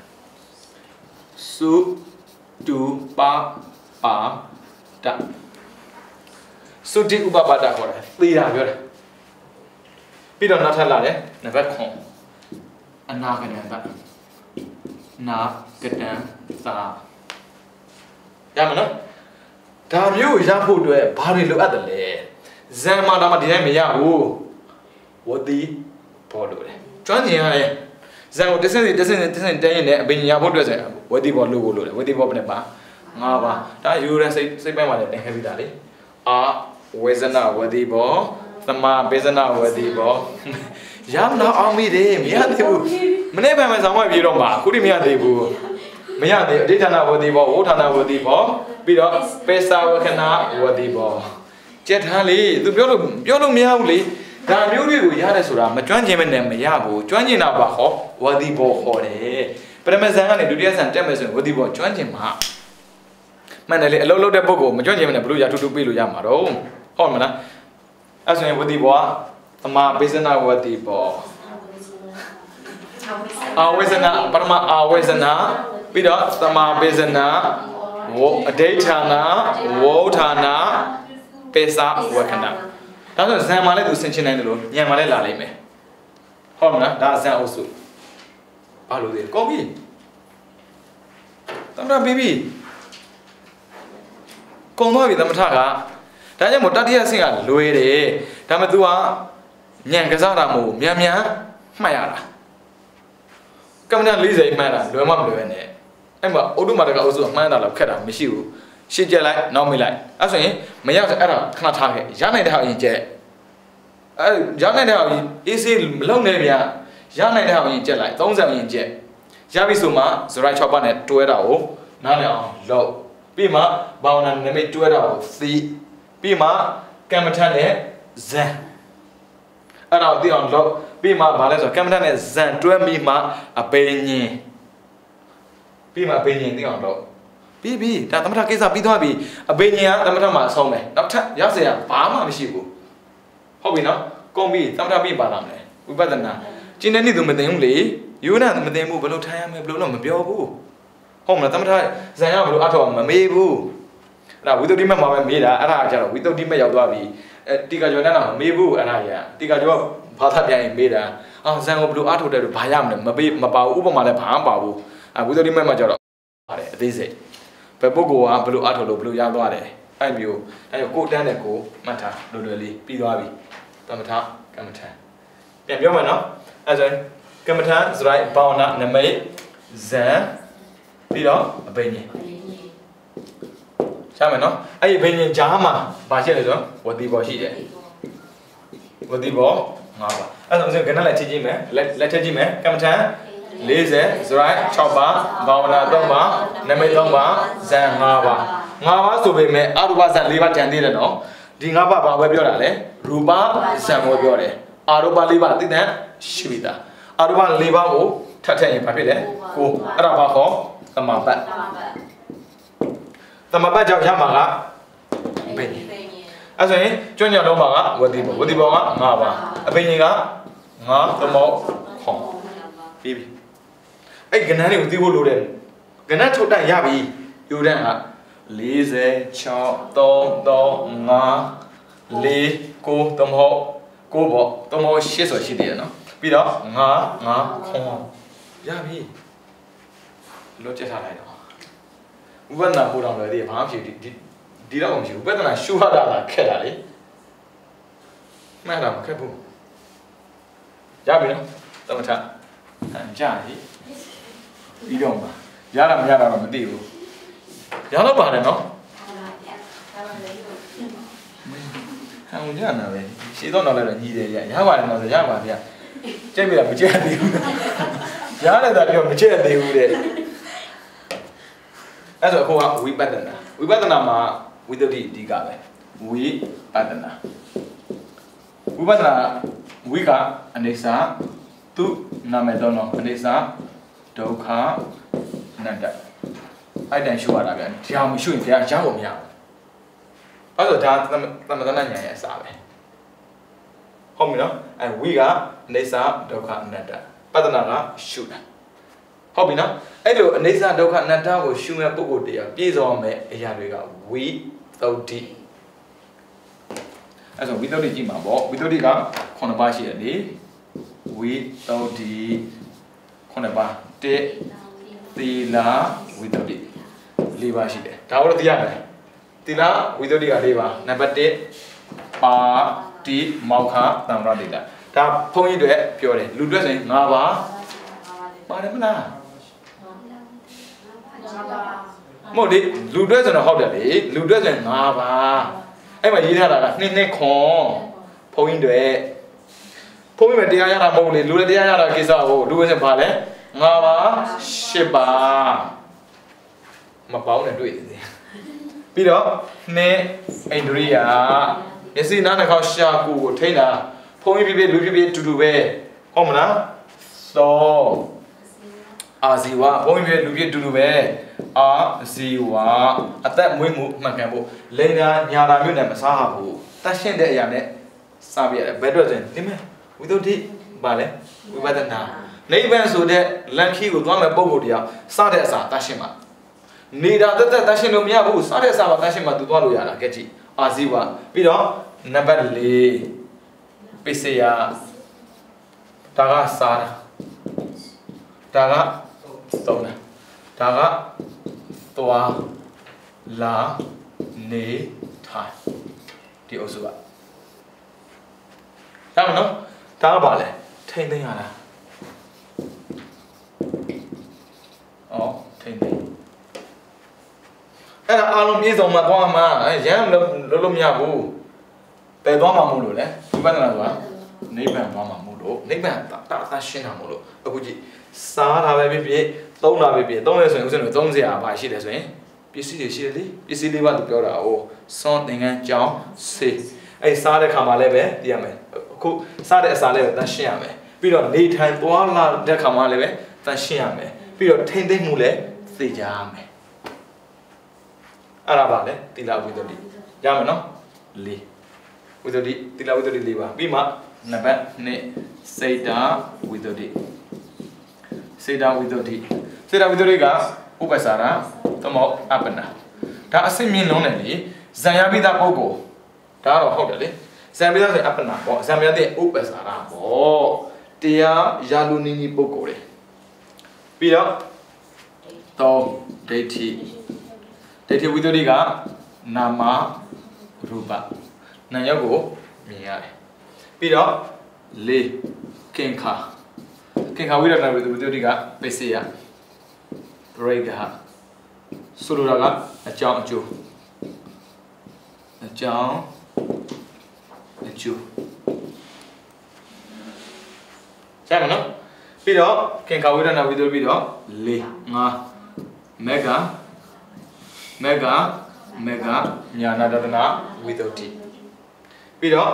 Su tu papa dah. Su di papa dah korang. Tiada biar. Bila nak salah deh, nak kong. Anak kena tak. Nak kena tak. Yang mana? Dah biu yang pun tu bari lu ada le. Zaman dah macam ni yang wadi bodoh deh. Cuan ni ada. Zang doesn't day in Yabu does it. What do you want to do? What do you want to buy? Nava, that you say by my heavy daddy. Ah, Wezana, what the ball, the ma Bezana, what the ball. Yam now on me, Miadebu. Whenever I'm somewhere, you don't mark. Could you Miadebu? Miade, Ditana, what the ball, Otana, what the ball, Bido, Pesa, Wakana, what the ball. Jet Halley, the Biolo Miauli. Dah miu ya ada surah, macam mana ni ya bu, macam mana nak bawa, wadi bawa kore. Permasalahan ni dunia santai macam wadi bawa, macam mana? Mana le, lalu dah bawa, macam mana perlu ya tutup pilu ya maro, hor mana? Asal wadi bawa, ama bezana wadi bawa. Awezana, perma awezana, bida sama bezana, daytana, wotana, pesa wakanda. That's a Zamale to Cincinnati, Yamale Lalime. Homna, that's also. Hello there, come in. Tamra baby. Come over with the Mataka. Tanya Motatia singer, Louis, Tamatua, Yankazara, Yamia, Mayara. Come down, Lisa, Mara, do a mum doing it. Emma, Odumaka also a man of Kata, Michu. She just like, no, me like. I say, my young era cannot target. Jana how you jet. Jana how is it long name? Jana how you jet like, don't say in jet. Javi Suma, the right chop on it, 2 hours. Nana, low. Pima, bound and limit 2 hours. See, Pima, Camatane, Zen. And I'll be on low. ပြီးမှဘာလဲဆိုတော့ကမ္မထနဲ့ဇန်တွဲပြီးမှအပိညင်ပြီးမှအပိညင်သိအောင်တော့ပြီးဒါသမထကိစ္စပြီးသွားပြီအပိညင်ကသမထမှာအဆုံးပဲနောက်ထပ်ရစရာဘာမှမရှိဘူးဟုတ်ပြီနော်ကုန်ပြီသမထပြီးပါလာမယ်ဝိပဿနာကျင်းတဲ့နေ့သူမသိဘူးလေယူနာမသိဘူးဘယ်လိုထိုင်ရမလဲဘယ်လိုတော့မပြောဘူးဟုတ်မလားသမထဇန်ကဘယ်လိုအထောက်မမေးဘူးအဲ့ဒါဝိသုဒ္ဓိမတ်မှာပဲမေးတာအဲ့ဒါကျတော့ဝိသုဒ္ဓိမတ်ရောက်သွားပြီတိကာကျော်နဲ့တော့မမေးဘူးအဲ့ဒါကြီးတိကာကျော်ကဘာသာပြန်ရင်မေးတာဇန်ကိုဘယ်လိုအထောက်တဲ့ဘာရမလဲမပါဘူးဥပမာလည်းဘာမှမပါဘူးဝိသုဒ္ဓိမတ်မှာကျတော့ပါတယ်အသေးစိတ်ဘယ်ပုဂ္ဂိုလ်ကဘယ်လိုအထောက်လို့ဘယ်လိုရသွားတယ်အဲ့မျိုးအဲ့ကိုတန်းတဲ့ကိုမှတ်ထားလွယ်လွယ်လေးပြီးသွားပြီသမထကမ္မထပြန်ပြောမယ်နော်အဲ့ဆိုကမ္မထစရိုက်ဘောင်းနာနမိတ်ဇန်ပြီးတော့အပိညင်ရှားမယ်နော်အဲ့ဒီအပိညင်ဂျားမှာဘာရှိလဲဆိုတော့ဝတိဘောရှိတယ်ဝတိဘော၅ပါအဲ့ဆိုကဏ္ဍလိုက်ကြည့်မယ်လက်ထည့်ကြည့်မယ်ကမ္မထ40စရိုက်6ပါဘောင်းနာ3ပါနမိတ်3ပါဇန်5ပါ5ပါဆိုပေမဲ့အရူပဇန်4ပါတန်သေးတယ်နော်ဒီ5ပါဘာပဲပြောတာလဲရူပဇန်ကိုပြောတယ်အာရူပ4ပါသိတဲ့ရှိပြီသားအာရူပ4ပါကိုထပ်ထည့်ရင်ဘာဖြစ်လဲကိုအဲ့ဒါဘာခေါ်သမပတ်ကြောင့်ရမှာကဘယ်အဲ့ဆိုရင်ကျွမ်းညောင်းတော့မှာကဝတိဘောက5ပါအပိညင်က5သမုတ်ခေါ်ပြီးပြီအဲ့ကဏ္ဍတွေကိုသိဖို့လိုတယ်ကဏ္ဍထုတ်တတ်ရပြီယူတန်းက40 6 3 3 5 4 9သမုတ်9ပေါ့သမုတ်8ဆိုရှိသေးတယ်နော်ပြီးတော့5ခေါ်ရပြီလောကျထားလိုက်တော့ဥပဒနာပို့တော့လေဒီဘာမှဖြစ်ဒီတော့မရှိဘူးဥပဒနာရှုရတာလားခက်တာလေမှန်တာမခက်ဘူးရပြီနော်သမထကြာပြီပြီးတော့မှာရတာမရတာတော့မသိဘူးရတော့ပါတယ်နော်ဟန်ကြနာပဲရှင်းတော့တော့လည်းညီတယ်ရပါတယ်နော်ရပါဗျာကြိုက်ပြီလားမကြိုက်သေးဘူးရတယ်တာပြောမကြိုက်သေးဘူးတဲ့အဲ့ဆိုအခုကဝိပဿနာမှာဝိတ္တိအဓိကပဲဝိပဿနာဝိကအနေစာသူနာမည်တော့နော်အနေစာဒုက္ခအနတ္တအဲ့တန်ရှုရတာဗျာဒီအောင်မရှုရင်တရားရဖို့မရဘူးအဲ့ဆိုဒါသမထဉာဏ်ရဲ့အစာပဲဟုတ်ပြီနော်အဲ့ဝိကအနေစာဒုက္ခအနတ္တပဿနာကရှုတာဟုတ်ပြီနော်အဲ့လိုအနေစာဒုက္ခအနတ္တကိုရှုမဲ့ပုဂ္ဂိုလ်တရားပြည့်စုံမဲ့အရာတွေကဝိသုဒ္ဓိအဲ့ဆိုဝိသုဒ္ဓိကြည့်မှာပေါ့ဝိသုဒ္ဓိက9ပါးရှိတယ်လေဝိသုဒ္ဓိ9ပါး1သီလဝိသုဒ္ဓိ4ပါးရှိတယ်ဒါကိုတော့သိရမယ်သီလဝိသုဒ္ဓိက4ပါးနံပါတ်1ပါတိမောက္ခသံဃာတိတာဒါဘုန်းကြီးတွေပြောတယ်လူတွေဆိုရင်5ပါးပါတယ်မလားမဟုတ်လေလူတွေဆိုတော့ဟုတ်တယ်လေလူတွေဆိုရင်5ပါးအဲ့မှာရေးထားတာက2ခွန်ဘုန်းကြီးတွေဘုန်းကြီးမတရားရတာမဟုတ်လေလူတွေတရားရတာကိစ္စကိုလူတွေဆိုပါလဲ5ပါး10ပါးမပေါင်းနဲ့တွေ့တယ်ပြီးတော့2အိန္ဒြိယမျက်စိနားနှာခေါင်းရှာကိုထိန်းတာဘုန်းကြီးပြလူပြတူတူပဲဟုတ်မလားသောအာဇီဝဘုန်းကြီးလူပြတူတူပဲအာဇီဝအသက်မွေးမှုမှန်ကန်ဖို့လိန်နာညာတာမျိုးနဲ့မစားဘူးတတ်ရှင်းတဲ့အရာနဲ့စားပြရတယ်ဘယ်တော့ဆိုရင်ဒီမဲ့ဝိသုဒ္ဓိပါလဲဝိပဿနာနိဗ္ဗာန်ဆိုတဲ့လမ်းခီးကိုသွားမဲ့ပုံကိုတရားစားတဲ့အစာတတ်ရှင်းမှာနေတာတက်တတ်ရှင်းလို့မရဘူးစားတဲ့အစာပါတတ်ရှင်းမှာသူသွားလို့ရတာကဲကြည့်အာဇီဝပြီးတော့နံပါတ်4ပိစေယဒါကစားတာဒါကသုံးတာဒါကသွားလာနေထိုင်ဒီအုပ်စုကဒါမနော်ဒါကပါလဲထိမ့်သိမ်းရတာထိမ့်သိမ်းအဲ့ဒါအားလုံးပြည့်စုံမှသွားမှာရမ်းလို့မရဘူးပယ်သွားမှာမို့လို့လေဝိပဿနာဆိုတာနိဗ္ဗာန်သွားမှာမို့လို့နိဗ္ဗာန်တာရှင်းတာမို့လို့အခုကြည့်စားတာပဲဖြစ်ဖြစ်သုံးတာပဲဖြစ်သုံးရဆိုရင်ဥစဉ်သုံးစရာဘာရှိတယ်ဆိုရင်ပစ္စည်းတွေရှိတယ်လေပစ္စည်းလေးပါသူပြောတာဟိုစွန်သင်္ကန်းကြောင်းစေးအဲ့စားတဲ့ခါမှာလည်းပဲသိရမယ်အခုစားတဲ့အစာလေးပဲတန်းရှင်းရမယ်ပြီးတော့နေထိုင်သွားလာတဲ့ခါမှလည်းပဲတန်ရှင်းရမယ်ပြီးတော့ထိမ့်သိမ့်မှုလည်းသိကြရမယ်အဲ့ဒါပါလေသီလဝိတ္တိရမယ်နော်၄ဝိတ္တိသီလဝိတ္တိ၄ပါပြီးမှနံပါတ်2စေတာဝိတ္တိစေတာဝိတ္တိစေတာဝိတ္တိကဥပ္ပစာရသမုတ်အပ္ပနာဒါအစစ်မြင့်လုံးတယ်လေဇံရပိသပုဂ္ဂိုလ်ဒါကတော့ဟုတ်တယ်လေဇံပိသဆိုရင်အပ္ပနာပေါ့ဇံပိသတဲ့ဥပ္ပစာရပေါ့တရားယာလူနီနီပုဂ္ဂိုလ်တွေပြီးတော့3ဒိဋ္ဌိဝိတ္တိကနာမရူပနာယုတ်ကိုမြင်ရတယ်ပြီးတော့4ကင်္ခာဝိရဏဝိတ္တိကပိစေယပရိက္ခဆိုလိုတာကအကြောင်းအကျိုးရမယ်နော်ပြီးတော့ကင်္ခာဝိရဏဝိတ္တိပြီးတော့4 5မေဂညာနာတဒနာဝိတ္တိပြီးတော့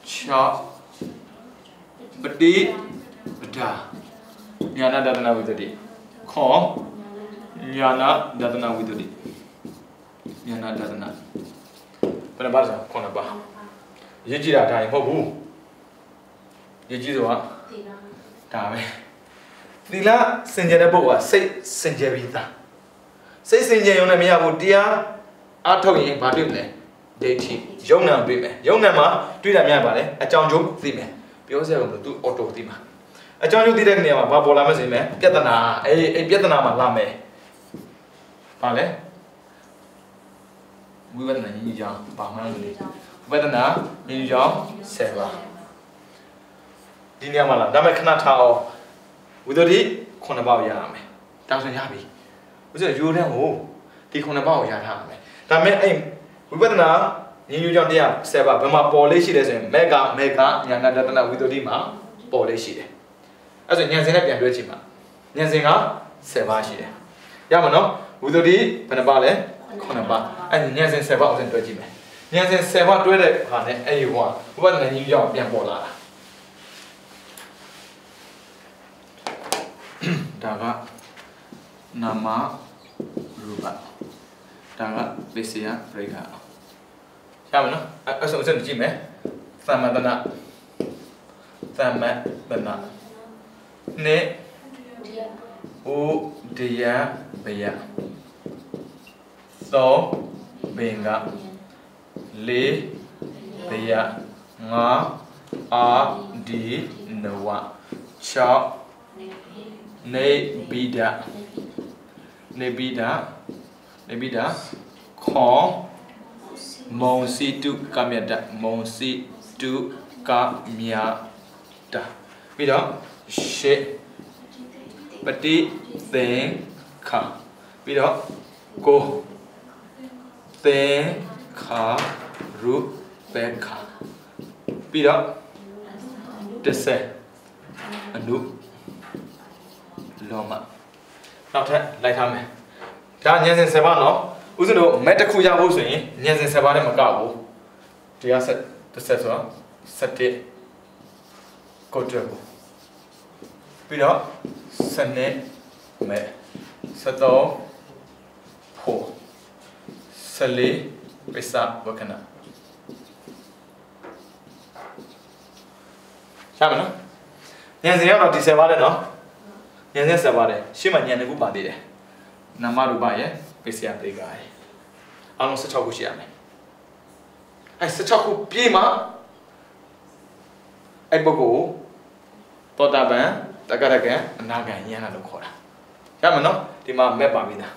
6ပတိပဒါညာနာတဒနာဝိတ္တိခေါ်ညာနာတဒနာဝိတ္တိညာနာတဒနာဘယ်နှပါလဲခေါ်နှပါရေးကြည့်တာဒါရင်မဟုတ်ဘူးရေးကြည့်ဆိုတာဒါပဲသီလစင်ကြယ်တဲ့ပုဂ္ဂိုလ်ကစိတ်စင်ကြယ်ပြီးသားစိတ်စင်ကြယ်ရုံနဲ့မရဘူးတရားအထုတ်ရင်ဘာတွေ့မလဲဒိဋ္ဌိယုံနာတွေ့မယ်ယုံနာမှာတွေ့တာများပါလေအကြောင်းကျိုးသိမယ်ပြောစရာကသူအော်တိုသိမှာအကြောင်းကျိုးသိတဲ့နေရာမှာဘာပေါ်လာမလဲဆိုရင်ပြဿနာအဲ့ပြဿနာမှာလာမယ်ဘာလဲဝိပဿနာဉာဏ်ကြောင့်ဘာမှမလုပ်ဘူးဝိပဿနာဉာဏ်ကြောင့်7ပါဒီနေရာမှာလာဒါပေမဲ့ခဏထားအောင်ဝိတ္တိ9ပါးရရမယ်တောင်းဆိုရပြီဥစ္စာရိုးတဲ့ဟိုဒီ9ပါးကိုရထားမယ်ဒါပေမဲ့အဲ့ဝိပဿနာဉာဏ်ကြောင့်တရား7ပါးဘယ်မှာပေါ်လေးရှိလဲဆိုရင်မေဃညာနာတနာဝိတ္တိမှာပေါ်လေးရှိတယ်အဲ့ဆိုဉာဏ်စဉ်နဲ့ပြန်တွဲကြည့်မှာဉာဏ်စဉ်က7ပါးရှိတယ်ရမှာနော်ဝိတ္တိဘယ်နှပါလဲ9ပါးအဲ့ဉာဏ်စဉ်7ပါးအစဉ်တွဲကြည့်မယ်ဉာဏ်စဉ်7ပါးတွဲတဲ့ဟာနဲ့အဲ့ဒီဟိုဝိပဿနာဉာဏ်ကြောင့်ပြန်ပေါ်လာတာဒါကနာမရူပဒါကပိစေယပရိက္ခရမယ်နော်အဲ့ဆိုကြည့်မယ်သမတနာနေဥဒယဘယသောဘင်္ဂလေဘယငါအာဒီနဝ6နေဘိဒခေါ်မုံစီတုကမြတပြီးတော့ရှေပတိသင်္ခါပြီးတော့ကိုသင်္ခါရုပက္ခပြီးတော့10အနုလောမနောက်ထပ်လိုက်ထားမယ်ဒါဉာဏ်စဉ်7ပါးနော်ဥစဉ်တို့မက်တစ်ခုရဖို့ဆိုရင်ဉာဏ်စဉ်7ပါးနဲ့မကဘူးတရားဆက်ဆိုတာ7ကိုတက်ဘူးပြီးတော့7နဲ့မဲ့73ဖို့14ပိဿဝကနာရမယ်နော်ဉာဏ်စဉ်ကတော့ဒီ7ပါးနဲ့နော်ဉာဏ်စဉ်7ပါးနဲ့ရှေ့မှာဉာဏ်တစ်ခုပါသေးတယ်နာမရူပရဲ့ပိစယပရိက္ခရဲ့အားလုံး16ခုရှိရမယ်အဲ16ခုပြည့်မှအဲ့ပုဂ္ဂိုလ်သောတာပန်တက္ကရကံအနာဂံဉာဏ်လို့ခေါ်တာရမယ်နော်ဒီမှာမက်ပါပြီသား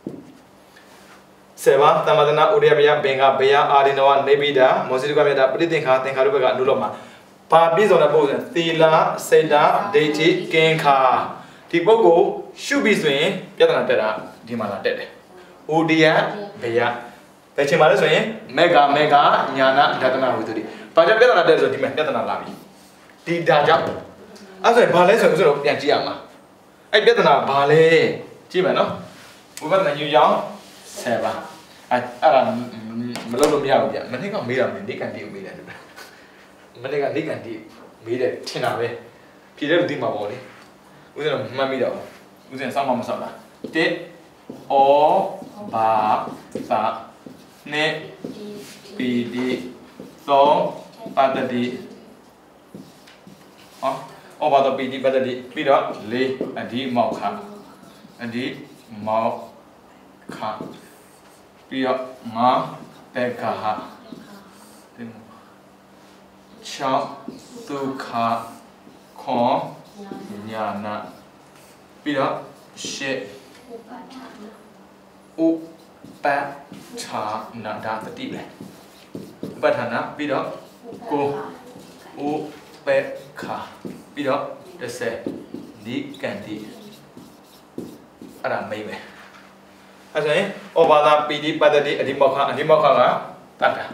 7ပါးသမတနာဥရိယဘယဘင်္ဂဘယအာရိနဝနေဗိဒာမောဇိတကမြတ်ပဋိသင်္ခာသင်္ခါရုပ္ပကအနုလောမပါပြည့်စုံတဲ့ပုဂ္ဂိုလ်သီလစေတဒိဋ္ဌိကင်္ခာဒီပုဂ္ဂိုလ်ရှုပြီဆိုရင်ပြဿနာတက်တာဒီမှာလာတက်တယ်။ဥဒိယဘယဘယ်ချိန်မှာလဲဆိုရင်မေဃညာနာဒသနာဝိတ္တိ။ဘာကြောင့်ပြဿနာတက်ဆိုဒီမှာပြဿနာလာပြီ။ဒီဒါကြောင့်အဲ့ဆိုရင်ဘာလဲဆိုတော့ပြန်ကြည့်ရမှာ။အဲ့ပြဿနာဘာလဲကြည့်မယ်နော်။ဝိပဿနာယူရအောင်7ပါ။အဲ့ဒါမလုပ်လို့မရဘူးဗျ။မနေ့ကမေးတာနေကန်တီကိုမေးတယ်လို့။မနေ့ကနေကန်တီမေးတယ်ထင်တာပဲ။ပြဖြေတဲ့လူသိမှာပေါ့လေဦးဇင်းတော့မှတ်မိတော့ဦးဇင်းစောင့်မဆောက်တာတစ်ဩဘာသာနှစ်ပီတိသုံးပတ္တိဩဘာသာပီတိပတ္တိပြီးတော့လေးအဒီမောက်ခအဒီမောက်ခပြီးတော့ငါဘေကဟာ6ဒုက္ခခောညာနာပြီးတော့ရှစ်ဥပဌာနာဒါတတိပဲဥပဌာနာပြီးတော့ကိုဥပေခာပြီးတော့30ဒီကန်တီအဲ့ဒါမိတ်ပဲအဲ့ဒါရင်ဩဘာသာပီတိပတ္တိအဓိမောက္ခကတတ်တာ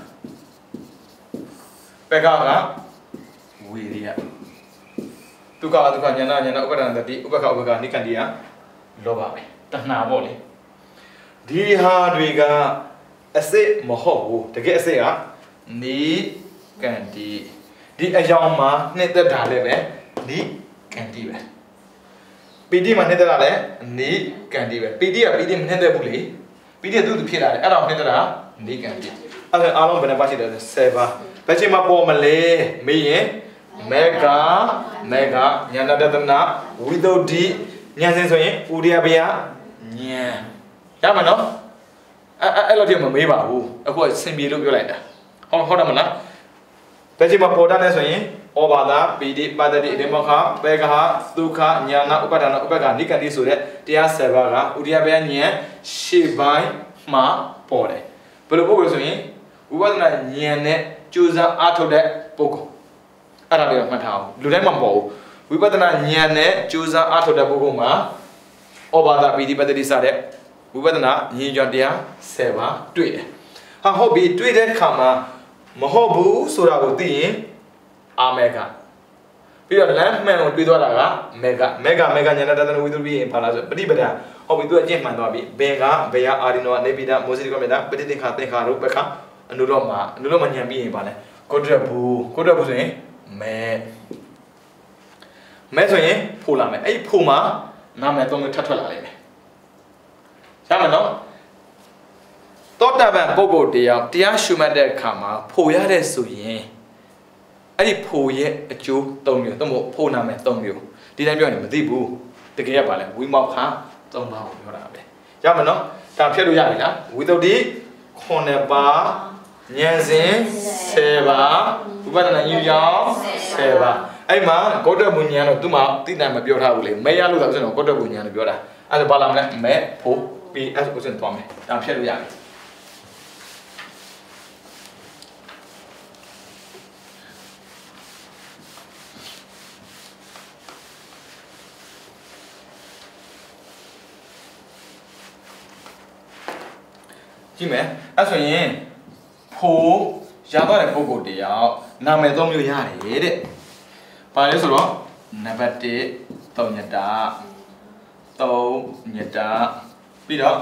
ပေကကဝီရိယဒုက္ခညာနာဥပဒနာတတိဥပက္ခနိကန္တိယလောဘပဲတဏှာပေါ့လေဒီဟာတွေကအစစ်မဟုတ်ဘူးတကယ်အစစ်ကနိကန္တိဒီအယောင်မှာနှစ်သက်တာလည်းပဲနိကန္တိပဲပီတိမှာနှစ်သက်တာလည်းနိကန္တိပဲပီတိကပီတိမနှစ်သက်ဘူးလေပီတိကသူဖြစ်လာတယ်အဲ့ဒါကိုနှစ်သက်တာနိကန္တိအဲ့ဒါအားလုံးဘယ်နှပါရှိတယ်10ပါဘယ်ချိန်မှာပေါ်မလဲမေးရင်မေဃညာဏတတနာဝိသုဒ္ဓိညာစဉ်ဆိုရင်ဥရိယဘယညာရမှာနော်အဲ့လိုတည်းမမေးပါဘူးအခုကစင်ပြေလို့ပြောလိုက်တာဟုတ်တယ်မလားဘယ်ချိန်မှာပေါ်တတ်လဲဆိုရင်ဩဘာသာပီတိပတ္တိအဓိမောက္ခပေကဟဒုက္ခညာနာဥပဒနာဥပက္ခနိကတိဆိုတဲ့တရား7ပါးကဥရိယဘယညာရှေ့ပိုင်းမှာပေါ်တယ်ဘယ်လိုပို့လို့ဆိုရင်ဝိပဿနာဉာဏ်နဲ့ကြိုးစားအားထုတ်တဲ့ပုဂ္ဂိုလ်အဲ့ဒါလေးတော့မှတ်ထားအောင်လူတိုင်းမှာမပေါ်ဘူးဝိပဿနာဉာဏ်နဲ့ကြိုးစားအားထုတ်တဲ့ပုဂ္ဂိုလ်မှာဩဘာသာပီတိပတ္တိစတဲ့ဝိပဿနာဉာဏ်ကြောင့်တရား7ပါးတွေ့တယ်ဟာဟုတ်ပြီတွေ့တဲ့အခါမှာမဟုတ်ဘူးဆိုတာကိုသိရင်အာမေကပြီးတော့လမ်းမှန်ကိုတွေ့သွားတာကမေကဉာဏတတနဝိသုဒ္ဓိရင်ဘာလားဆိုပฏิပဒဟုတ်ပြီသူအကျင့်မှန်သွားပြီဘေကဘေယအာရိနောနေပိဒမောစိကမေတ္တပฏิသင်္ခသင်္ခါရုပ္ပခအနုရောမှာဉာဏ်ပြီးရင်ဘာလဲကိုတရဘူးဆိုရင်မဲဆိုရင်ဖို့လာမယ်အဲ့ဖို့မှာနာမည်သုံးမျိုးထပ်ထွက်လာလိမ့်မယ်ရမယ်နော်သောတာပန်ပုဂ္ဂိုလ်တရားရှုမှတ်တဲ့အခါမှာဖို့ရတဲ့ဆိုရင်အဲ့ဒီဖို့ရဲ့အကျိုး3မျိုးသို့မဟုတ်ဖို့နာမည်3မျိုးဒီတိုင်းပြောရင်မသိဘူးတကယ်ရပါလဲဝိမောက္ခ3ပါးကိုပြောတာပဲရမယ်နော်ဒါဖြတ်လို့ရပြီလားဝိသုဒ္ဓိ9ပါးဉာဏ်စဉ်10ပါးဥပဒနာဉာဏ်ကြောင့်10ပါးအဲ့မှာဂေါတမဉာဏ်တော့သူမှသိတယ်မပြောထားဘူးလေမဲရလို့သာဆိုတော့ဂေါတမဉာဏ်လို့ပြောတာအဲ့ဒါဘာလာမလဲမဲဖို့ပြီးအဲ့ဒါဥစဉ်သွားမယ်ဒါဖြတ်လို့ရပြီကြည့်မယ်အဲ့ဆိုရင်ဖို့ရသွားတဲ့ပုဂ္ဂိုလ်တယောက်နာမည်3မျိုးရတယ်တဲ့ဘာလဲဆိုတော့နံပါတ်1 3ညတာ3ညတာပြီးတော့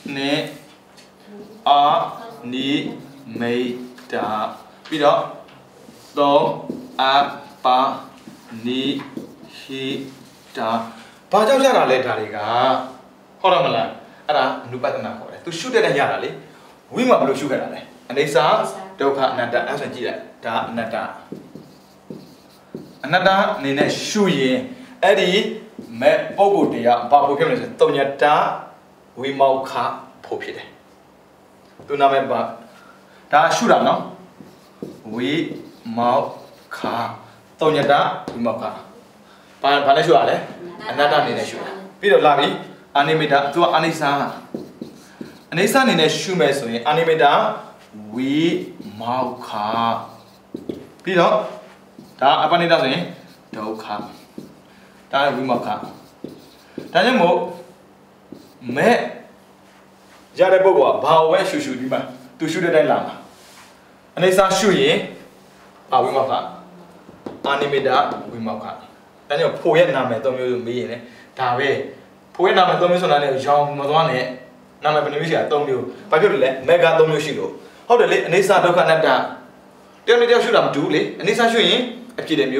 2အာနိမိတာပြီးတော့3အပါနိဟိတာဘာကြောင့်ရတာလဲဒါတွေကဟုတ်တယ်မလားအဲ့ဒါနုပဒနာခေါ်တယ်သူရှုတဲ့တည်းရတာလေဝိမှာဘယ်လိုရှုခဲ့တာလဲအနိစ္စဒုက္ခအနတ္တအဲ့ဆိုကြည့်လိုက်ဒါအနတ္တအနေနဲ့ရှုရင်အဲ့ဒီမဲ့ပုဂ္ဂိုလ်တရားဘာဖို့ဖြစ်မလဲဆိုတုံညတဝိမောက္ခဖို့ဖြစ်တယ်သူနာမည်ပါဒါရှုတာနော်ဝိမောက္ခတုံညတဝိမောက္ခဘာလဲရှုရလဲအနတ္တအနေနဲ့ရှုတာပြီးတော့လာပြီအာနိမိတာသူကအနိစ္စအနေနဲ့ရှုမယ်ဆိုရင်အာနိမိတာဝိမောက္ခပြီးတော့ဒါအပနိဒဆိုရင်ဒုက္ခဒါဝိမောက္ခဒါကြောင့်မို့မဲ့ရတဲ့ပုဂ္ဂိုလ်ကဘာဝဲရှုဒီမှာသူရှုတဲ့တိုင်းလာမှာအနိစ္စရှုရင်ဝိမောက္ခအာနိမိတာဝိမောက္ခဒါကြောင့်ဖို့ရဲ့နာမည်3မျိုးမေးရင်လည်းဒါပဲဖို့ရဲ့နာမည်3မျိုးဆိုတာလည်းရောင်မသွားနဲ့နာမည်ဘယ်နှမျိုးရှိတာ3မျိုးဘာဖြစ်လို့လဲမေဂါ3မျိုးရှိလို့ဟုတ်တယ်လေအနိစ္စဒုက္ခအနတ္တတယောက်နဲ့တယောက်ရှုတာမတူဘူးလေအနိစ္စရှုရင်အဖြစ်တဲ့မျိုးဒ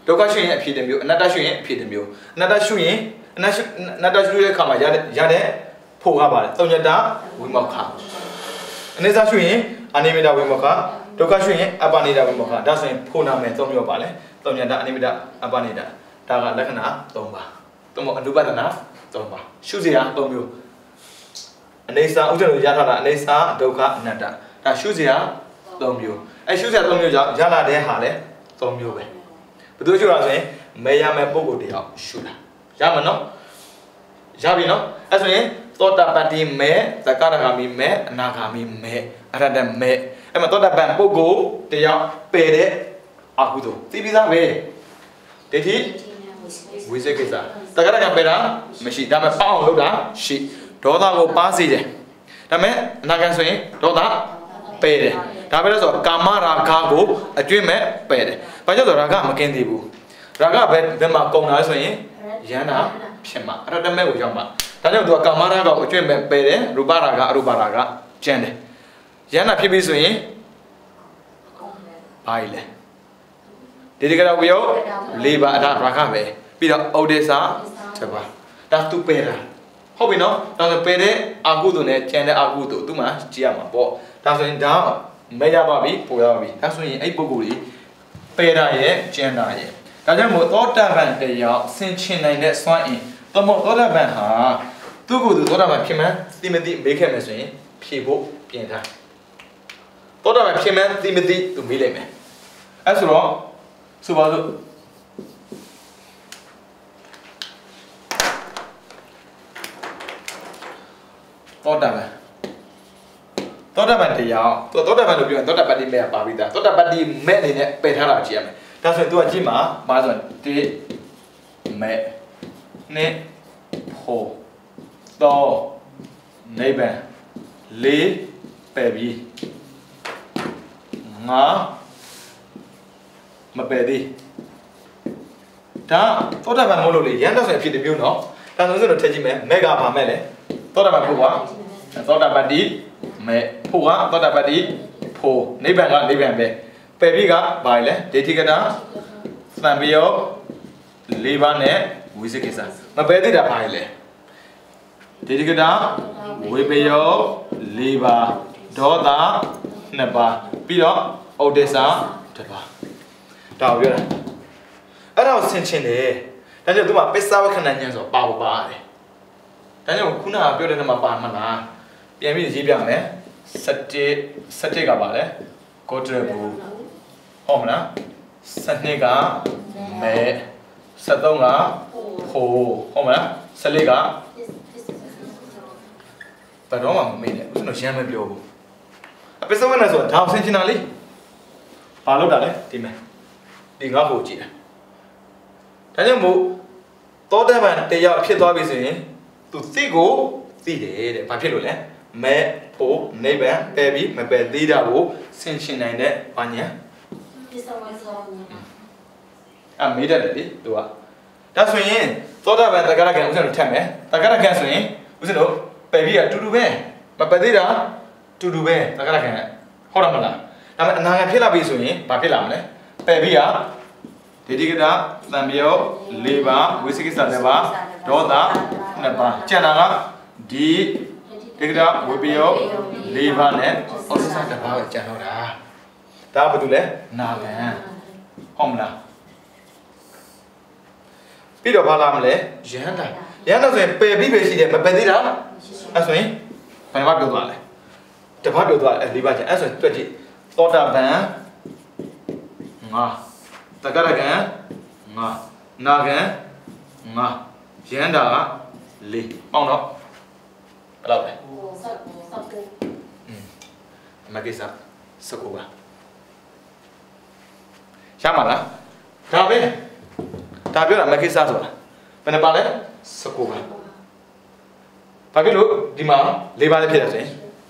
ဒုက္ခရှိရင်အဖြစ်တစ်မျိုးအနတ္တရှိရင်အဖြစ်တစ်မျိုးအနတ္တရှိရင်အနတ္တရှိတဲ့အခါမှာရတဲ့ဖို့ကပါတယ်သုံးညတဝိမောက္ခအနိစ္စရှိရင်အနိမိတဝိမောက္ခဒုက္ခရှိရင်အပနိဒဝိမောက္ခဒါဆိုရင်ဖို့နာမယ်သုံးမျိုးပါလေသုံးညတအနိမိတအပနိဒဒါကလက္ခဏာ၃ပါးသုံးပါအနုပဒနာ၃ပါးရှုစရာ၃မျိုးအနေစာဥဒ္ဒရရထားတာအနေစာဒုက္ခအနတ္တဒါရှုစရာ၃မျိုးအဲရှုစရာ၃မျိုးကြောင့်ရလာတဲ့ဟာလဲ၃မျိုးပဲဘယ်သူရှုတာဆိုရင်မဲရမယ်ပုံကိုတယောက်ရှုတာရမှာနော်ရပြီနော်အဲဆိုရင်သောတာပတ္တိမဲသက္ကရဂါမိမဲအနာဂါမိမဲအရဟတမဲအဲ့မှာသောတာပန်ပုဂ္ဂိုလ်တယောက်ပယ်တဲ့အကုသိုလ်သိပြီးသားပဲဒိဋ္ဌိဝိသေကိစ္စသက္ကရဂါပယ်တာမရှိဒါပေမဲ့ပေါအောင်လုပ်တာရှိဒေါသကိုပါစေတယ်ဒါပေမဲ့အနာဂံဆိုရင်ဒေါသပယ်တယ်ဒါပဲလို့ဆိုကာမရာဂကိုအကျွင့်မဲ့ပယ်တယ်ဘာကြောင့်ဆိုရာဂမကင်းသေးဘူးရာဂဘယ်မှာကုန်တာလဲဆိုရင်ယန္တာဖြစ်မှာအရဟတမဲကိုရောက်မှာဒါကြောင့်သူကကာမရာဂကိုအကျွင့်မဲ့ပယ်တယ်ရူပရာဂအရူပရာဂကျန်တယ်ယန္တာဖြစ်ပြီဆိုရင်ဘာလဲဒီတကယ်ဝိယော၄ပါးအဒါရာဂပဲပြီးတော့ဩဒေသတစ်ပါးဒါသူပယ်တာဟုတ်ပြီနော်ဒါဆိုပယ်တဲ့အကုသိုလ်နဲ့ကျန်တဲ့အကုသိုလ်သူမှကြည့်ရမှာပေါ့ဒါဆိုရင်ဒါမဲရပါပြီပေါ်ရပါပြီဒါဆိုရင်အဲ့ပုဂ္ဂိုလ်ကြီးပယ်တာရဲ့ကျန်တာရဲ့ဒါကြောင့်မို့သောတာပန်တရားဆင်ခြင်နိုင်တဲ့စွမ်းအင်သောတာပန်ဟာသူ့ကိုယ်သူသောတာပန်ဖြစ်မှန်းသိမသိမေးခဲ့မယ်ဆိုရင်ဖြေဖို့ပြင်ထားသောတာပန်ဖြစ်မှန်းသိမသိသူမေးလိုက်မယ်အဲ့ဆိုတော့ဆိုပါစို့သောတာပန်တရားသောတာပန်လို့ပြောရင်သောတာပတ္တိမဲ့ပါပြီးသားသောတာပတ္တိမဲ့အနေနဲ့ပယ်ထားတာကြည့်ရမယ်ဒါဆိုရင် तू ကကြည့်မှာဘာဆိုတိမဲ့နဲ့ဖို့တော့နိဗ္ဗာန်လေးပယ်ပြီးငါမပယ်သေးဒါသောတာပန်မဟုတ်လို့လေရန်တော့ဆိုရင်ဖြစ်တယ်မျိုးနော်ဒါဆိုရင်တော့ထည့်ကြည့်မယ်မဲ့ကဘာမဲ့လဲသောတာပန်ဖို့ကသောတာပတ္တိမဲ့ဖို့ကသောတာပတ္တိဖို့နိဗ္ဗာန်ကနိဗ္ဗာန်ပဲပယ်ပြီးကဘာလဲဒိဋ္ဌိကတာသံပယော၄ပါးနဲ့ဝိသေကိစ္စမပယ်သေးတာဘာလဲဒိဋ္ဌိကတာဝိပယော၄ပါးဒေါသ၂ပါးပြီးတော့ဩဒေသ၁ပါးဒါကိုပြောတာအဲ့ဒါကိုဆင်ခြင်တယ်ဒါကြောင့်သူကပစ္စဝခဏဉာဏ်ဆိုပါဖို့ပါတယ်ဒါကြောင့်ခုနကပြောတဲ့နေရာမှာပါမလားပြန်ပြီးရေးပြမယ်17ကပါလေကိုတရဘူးဟုတ်မလား12ကမဲ13ကဖိုးဟုတ်မလား14ကဘယ်တော့မှမမေ့နဲ့ကျွန်တော်ရမ်းမပြောဘူးအပစ္စဝနဲ့ဆိုဒါဆင်ချင်တာလေဘာလို့တာလဲဒီမဲ့ဒီငါ့ကိုကြည့်တာဒါကြောင့်မို့သောတာပန်တရားဖြစ်သွားပြီဆိုရင်သူသိကိုသိတယ်တဲ့ဘာဖြစ်လို့လဲမဲဖို့နိဗ္ဗာန်ပယ်ပြီးမပယ်သေးတာကိုဆင်ခြင်နိုင်တဲ့ဘာညာအမေးတယ်လေသူကဒါဆိုရင်သောတာပန်တက္ကရာကံဥစ္စာတို့ထက်မယ်တက္ကရာကံဆိုရင်ဥစ္စာတို့ပယ်ပြီးအတူတူပဲမပယ်သေးတာတူတူပဲတက္ကရာကံဟုတ်တယ်မလားဒါပေမဲ့အနာဂတ်ဖြစ်လာပြီဆိုရင်ဘာဖြစ်လာမလဲပယ်ပြီးဒိဋ္ဌိကတာသံပယော၄ပါးဝိသေကိစ္စ၄ပါးဒေါသ၂ပါးကျန်တာကဒီဒိဋ္ဌိကတာဝိပယော၄ပါးနဲ့ဩသစ္စ၁ပါးပဲကျန်တော့တာဒါဘာလို့လဲနာဂံဟုတ်မလားပြီးတော့ဘာလာမလဲယန္တာဆိုရင်ပယ်ပြီးပဲရှိတယ်မပယ်သေးတာအဲ့ဆိုရင်ဘယ်နှပါပြောသွားလဲတပတ်ပြောသွား၄ပါးကျန်အဲ့ဆိုရင်တွက်ကြည့်သောတာပန်ငါတက္ကရာကံငါနာဂံငါယန္တာက၄ပေါင်းတော့ဘယ်လောက်လဲမကိစ္စ19ပါရမှာလားဒါပဲဒါပြောတာမကိစ္စဆိုတာဘယ်နှပါလဲ19ပါဘာဖြစ်လို့ဒီမှာ၄ပါးလည်းဖြစ်တယ်ဆိုရင်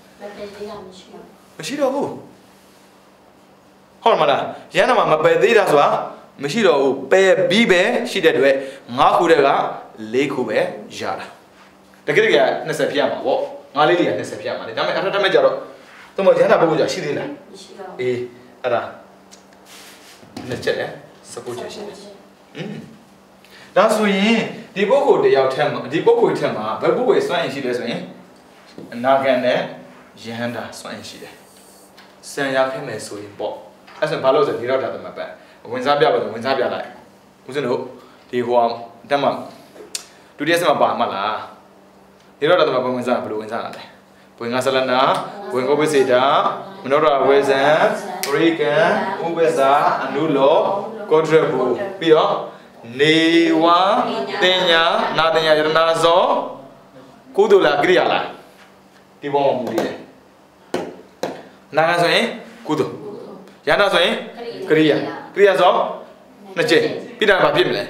မရှိတော့ဘူးဟုတ်မလားရန်နာမှာမပယ်သေးတာဆိုတာမရှိတော့ဘူးပယ်ပြီးပဲရှိတဲ့အတွက်9ခုတည်းက4ခုပဲရတာတကယ်တကယ်20ဖြစ်ရမှာပေါ့9လေးတွေက20ဖြစ်ရမှာလေဒါပေမဲ့အထက်ထက်မဲ့ကြတော့သူမရန်နာပုဂ္ဂိုလ်ကြာရှိသေးလားမရှိတော့အေးအဲ့ဒါနှစ်ချက်လဲ19ချက်ရှိတယ်ဒါဆိုရင်ဒီပုဂ္ဂိုလ်တယောက်ထက်မှာဒီပုဂ္ဂိုလ်ထက်မှာဘယ်ပုဂ္ဂိုလ်စွမ်းအင်ရှိလဲဆိုရင်အနာဂတ်နဲ့ယဟန္တာစွမ်းအင်ရှိတယ်စံရခဲ့မယ်ဆိုရင်ပေါ့အဲ့ဆိုဘာလို့ဆိုဒီတော့တာသမပတ်ဝင်စားပြပါဆိုဝင်စားပြလိုက်ဦးဇင်းတို့ဒီဟိုတက်မှာဒုတိယစမှာပါမှလားဒီတော့တာသမပတ်ဝင်စားဘယ်လိုဝင်စားတာလဲဝင်ငါဆလနာဝင်ကိုပစေတာမနောရဝေဇံပရိကံဥပ္ပစာအနုလောကောထရဘူပြီးတော့နေဝတင်ညာနာတင်ညာယရနာဇောကုသိုလ်လားကိရိယာလားဒီဘောမှာမူတည်တယ်နာဂံဆိုရင်ကုသိုလ်ယန္တာဆိုရင်ကိရိယာဆိုနှစ်ချက်ပြီးတာဘာဖြစ်မလဲ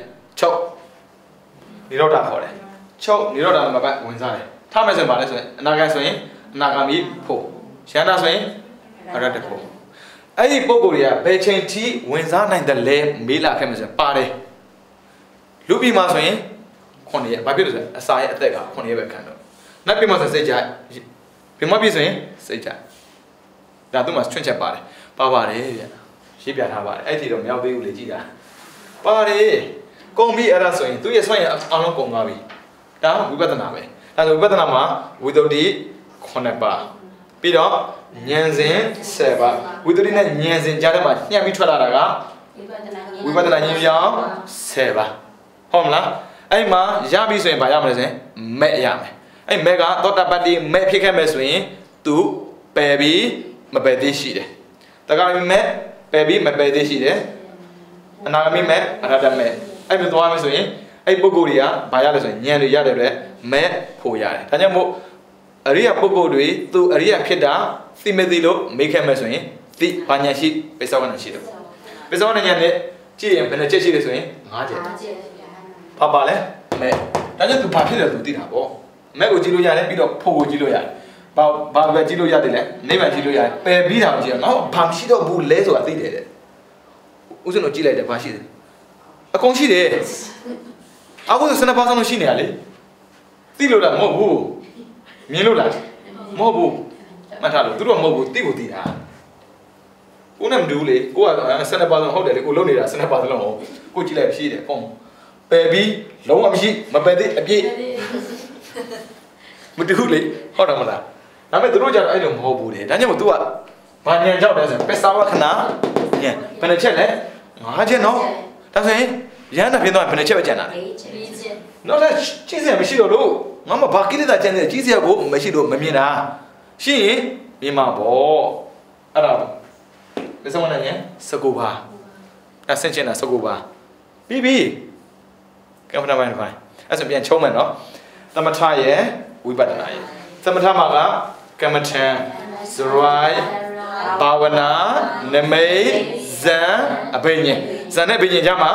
6နိရောဓခေါ်တယ်6နိရောဓမှာပတ်ဝင်စားတယ်ထားမယ်ဆိုရင်ဘာလဲဆိုရင်အနာဂံဆိုရင်အနာဂါမိဖို့ယန္တာဆိုရင်အရတ္တဖို့အဲ့ဒီပုံကိုယ်တွေကဘယ်ချိန်ထိဝင်စားနိုင်တယ်လဲမေးလာခဲ့မှဆိုရင်ပါတယ်လူပြည်မှာဆိုရင်9ရက်ဘာဖြစ်လို့ဆိုအစာရဲ့အသက်က9ရက်ပဲခံတော့နတ်ပြည်မှာဆိုစိတ်ကြပြည်မပြည်ဆိုရင်စိတ်ကြဒါသူ့မှာချွန့်ချက်ပါတယ်ပါတယ်ဗျရေးပြထားပါတယ်အဲ့ဒီတော့မရောက်သေးဘူးလေကြည်တာပါတယ်ကုန်ပြီအဲ့ဒါဆိုရင်သူရဲ့ဆွမ်းရအလုံးကုန်သွားပြီဒါဝိပဿနာပဲဒါဆိုဝိပဿနာမှာဝိသုဒ္ဓိ9ပါပြီးတော့ဉာဏ်စဉ်10ပါဝိသုဒ္ဓိနဲ့ဉာဏ်စဉ်ကြားထဲမှာညှပ်ပြီးထွက်လာတာကဝိပဿနာဉာဏ်ပြောင်း10ပါဟုတ်မလားအဲ့မှာရပြီဆိုရင်ဗာရမလဲဆိုရင်မဲ့ရမယ်အဲ့မဲ့ကသောတာပတ္တိမဲ့ဖြစ်ခဲ့မယ်ဆိုရင်သူပယ်ပြီးမပယ်သေးရှိတယ်တက္ကရာမဲ့ပယ်ပြီးမပယ်သေးရှိတယ်အနာဂမိမဲ့အရဟတမဲ့အဲ့လိုသွားမယ်ဆိုရင်အဲ့ပုဂ္ဂိုလ်တွေကဗာရလဲဆိုရင်ဉာဏ်တွေရတယ်လေမဲ့ဖို့ရတယ်ဒါကြောင့်မို့အရိယပုဂ္ဂိုလ်တွေသူအရိယဖြစ်တာသိမသိလို့မေးခဲ့မယ်ဆိုရင်သိဘာညာရှိပိဿဝဏရှိတယ်ပိဿဝဏညာနဲ့ကြည့်ရင်ဘယ်နှချက်ရှိလဲဆိုရင်5ချက်ဘာပါလဲမဲ့ဒါကြောင့်သူဘာဖြစ်လဲသူသိတာပေါ့မဲ့ကိုကြည့်လို့ရတယ်ပြီးတော့ဖို့ကိုကြည့်လို့ရတယ်ဘာပဲကြည့်လို့ရတယ်လဲနိဗ္ဗာန်ကြည့်လို့ရတယ်ပယ်ပြီးတာကိုကြည့်ရအောင်ဘာမရှိတော့ဘူးလဲဆိုတာသိတယ်တဲ့ဥစဉ်တို့ကြည့်လိုက်တယ်ဘာရှိတယ်အကုန်ရှိတယ်အခုဆို12ပါးစလုံးရှိနေရလေသိလို့လားမဟုတ်ဘူးမြင်လို့လားမဟုတ်ဘူးမှတ်ထားလို့သူတို့ကမဟုတ်ဘူးသိကိုသိတာကိုနဲ့မတူလေကိုက12ပါးစလုံးဟုတ်တယ်လေကိုလုံနေတာ12ပါးစလုံးဟုတ်ကိုကြည့်လိုက်ရှိတယ်ပုံပယ်ပြီးလုံးဝမရှိမပယ်သေးအပြည့်မတူလေဟုတ်တယ်မလားဒါပေမဲ့သူတို့ကြတော့အဲ့လိုမဟုတ်ဘူးလေဒါကြောင့်မို့ तू ကဘာညံကြောက်တယ်ဆိုရင်ပစ္စဝခဏညံဘယ်နှချက်လဲ5ချက်နော်ဒါဆိုရင်ရဟန္တာဖြစ်သွားဘယ်နှချက်ပဲကျန်တာလဲ4ချက်နော်လဲကြီးစရာမရှိတော့လို့ငါမဘာကိလေသာကျန်တဲ့ကြီးစရာကိုမရှိလို့မမြင်တာရှိရင်မြင်မှာပေါ့အဲ့ဒါပစ္စဝဏညံ19ပါအဲ့ဆင့်ချင်တာ19ပါပြီးပြီကမ္မထာပိုင်းတစ်ပိုင်းအဲ့ဆိုပြန်ချုံးမယ်နော်သမထရဲ့ဝိပဿနာရဲ့သမထမှာကကမ္မထံစရိုင်းဘာဝနာနမိတ်ဇံအဘိညာဉ်ဇံနဲ့ဘိညာဉ်ကြမှာ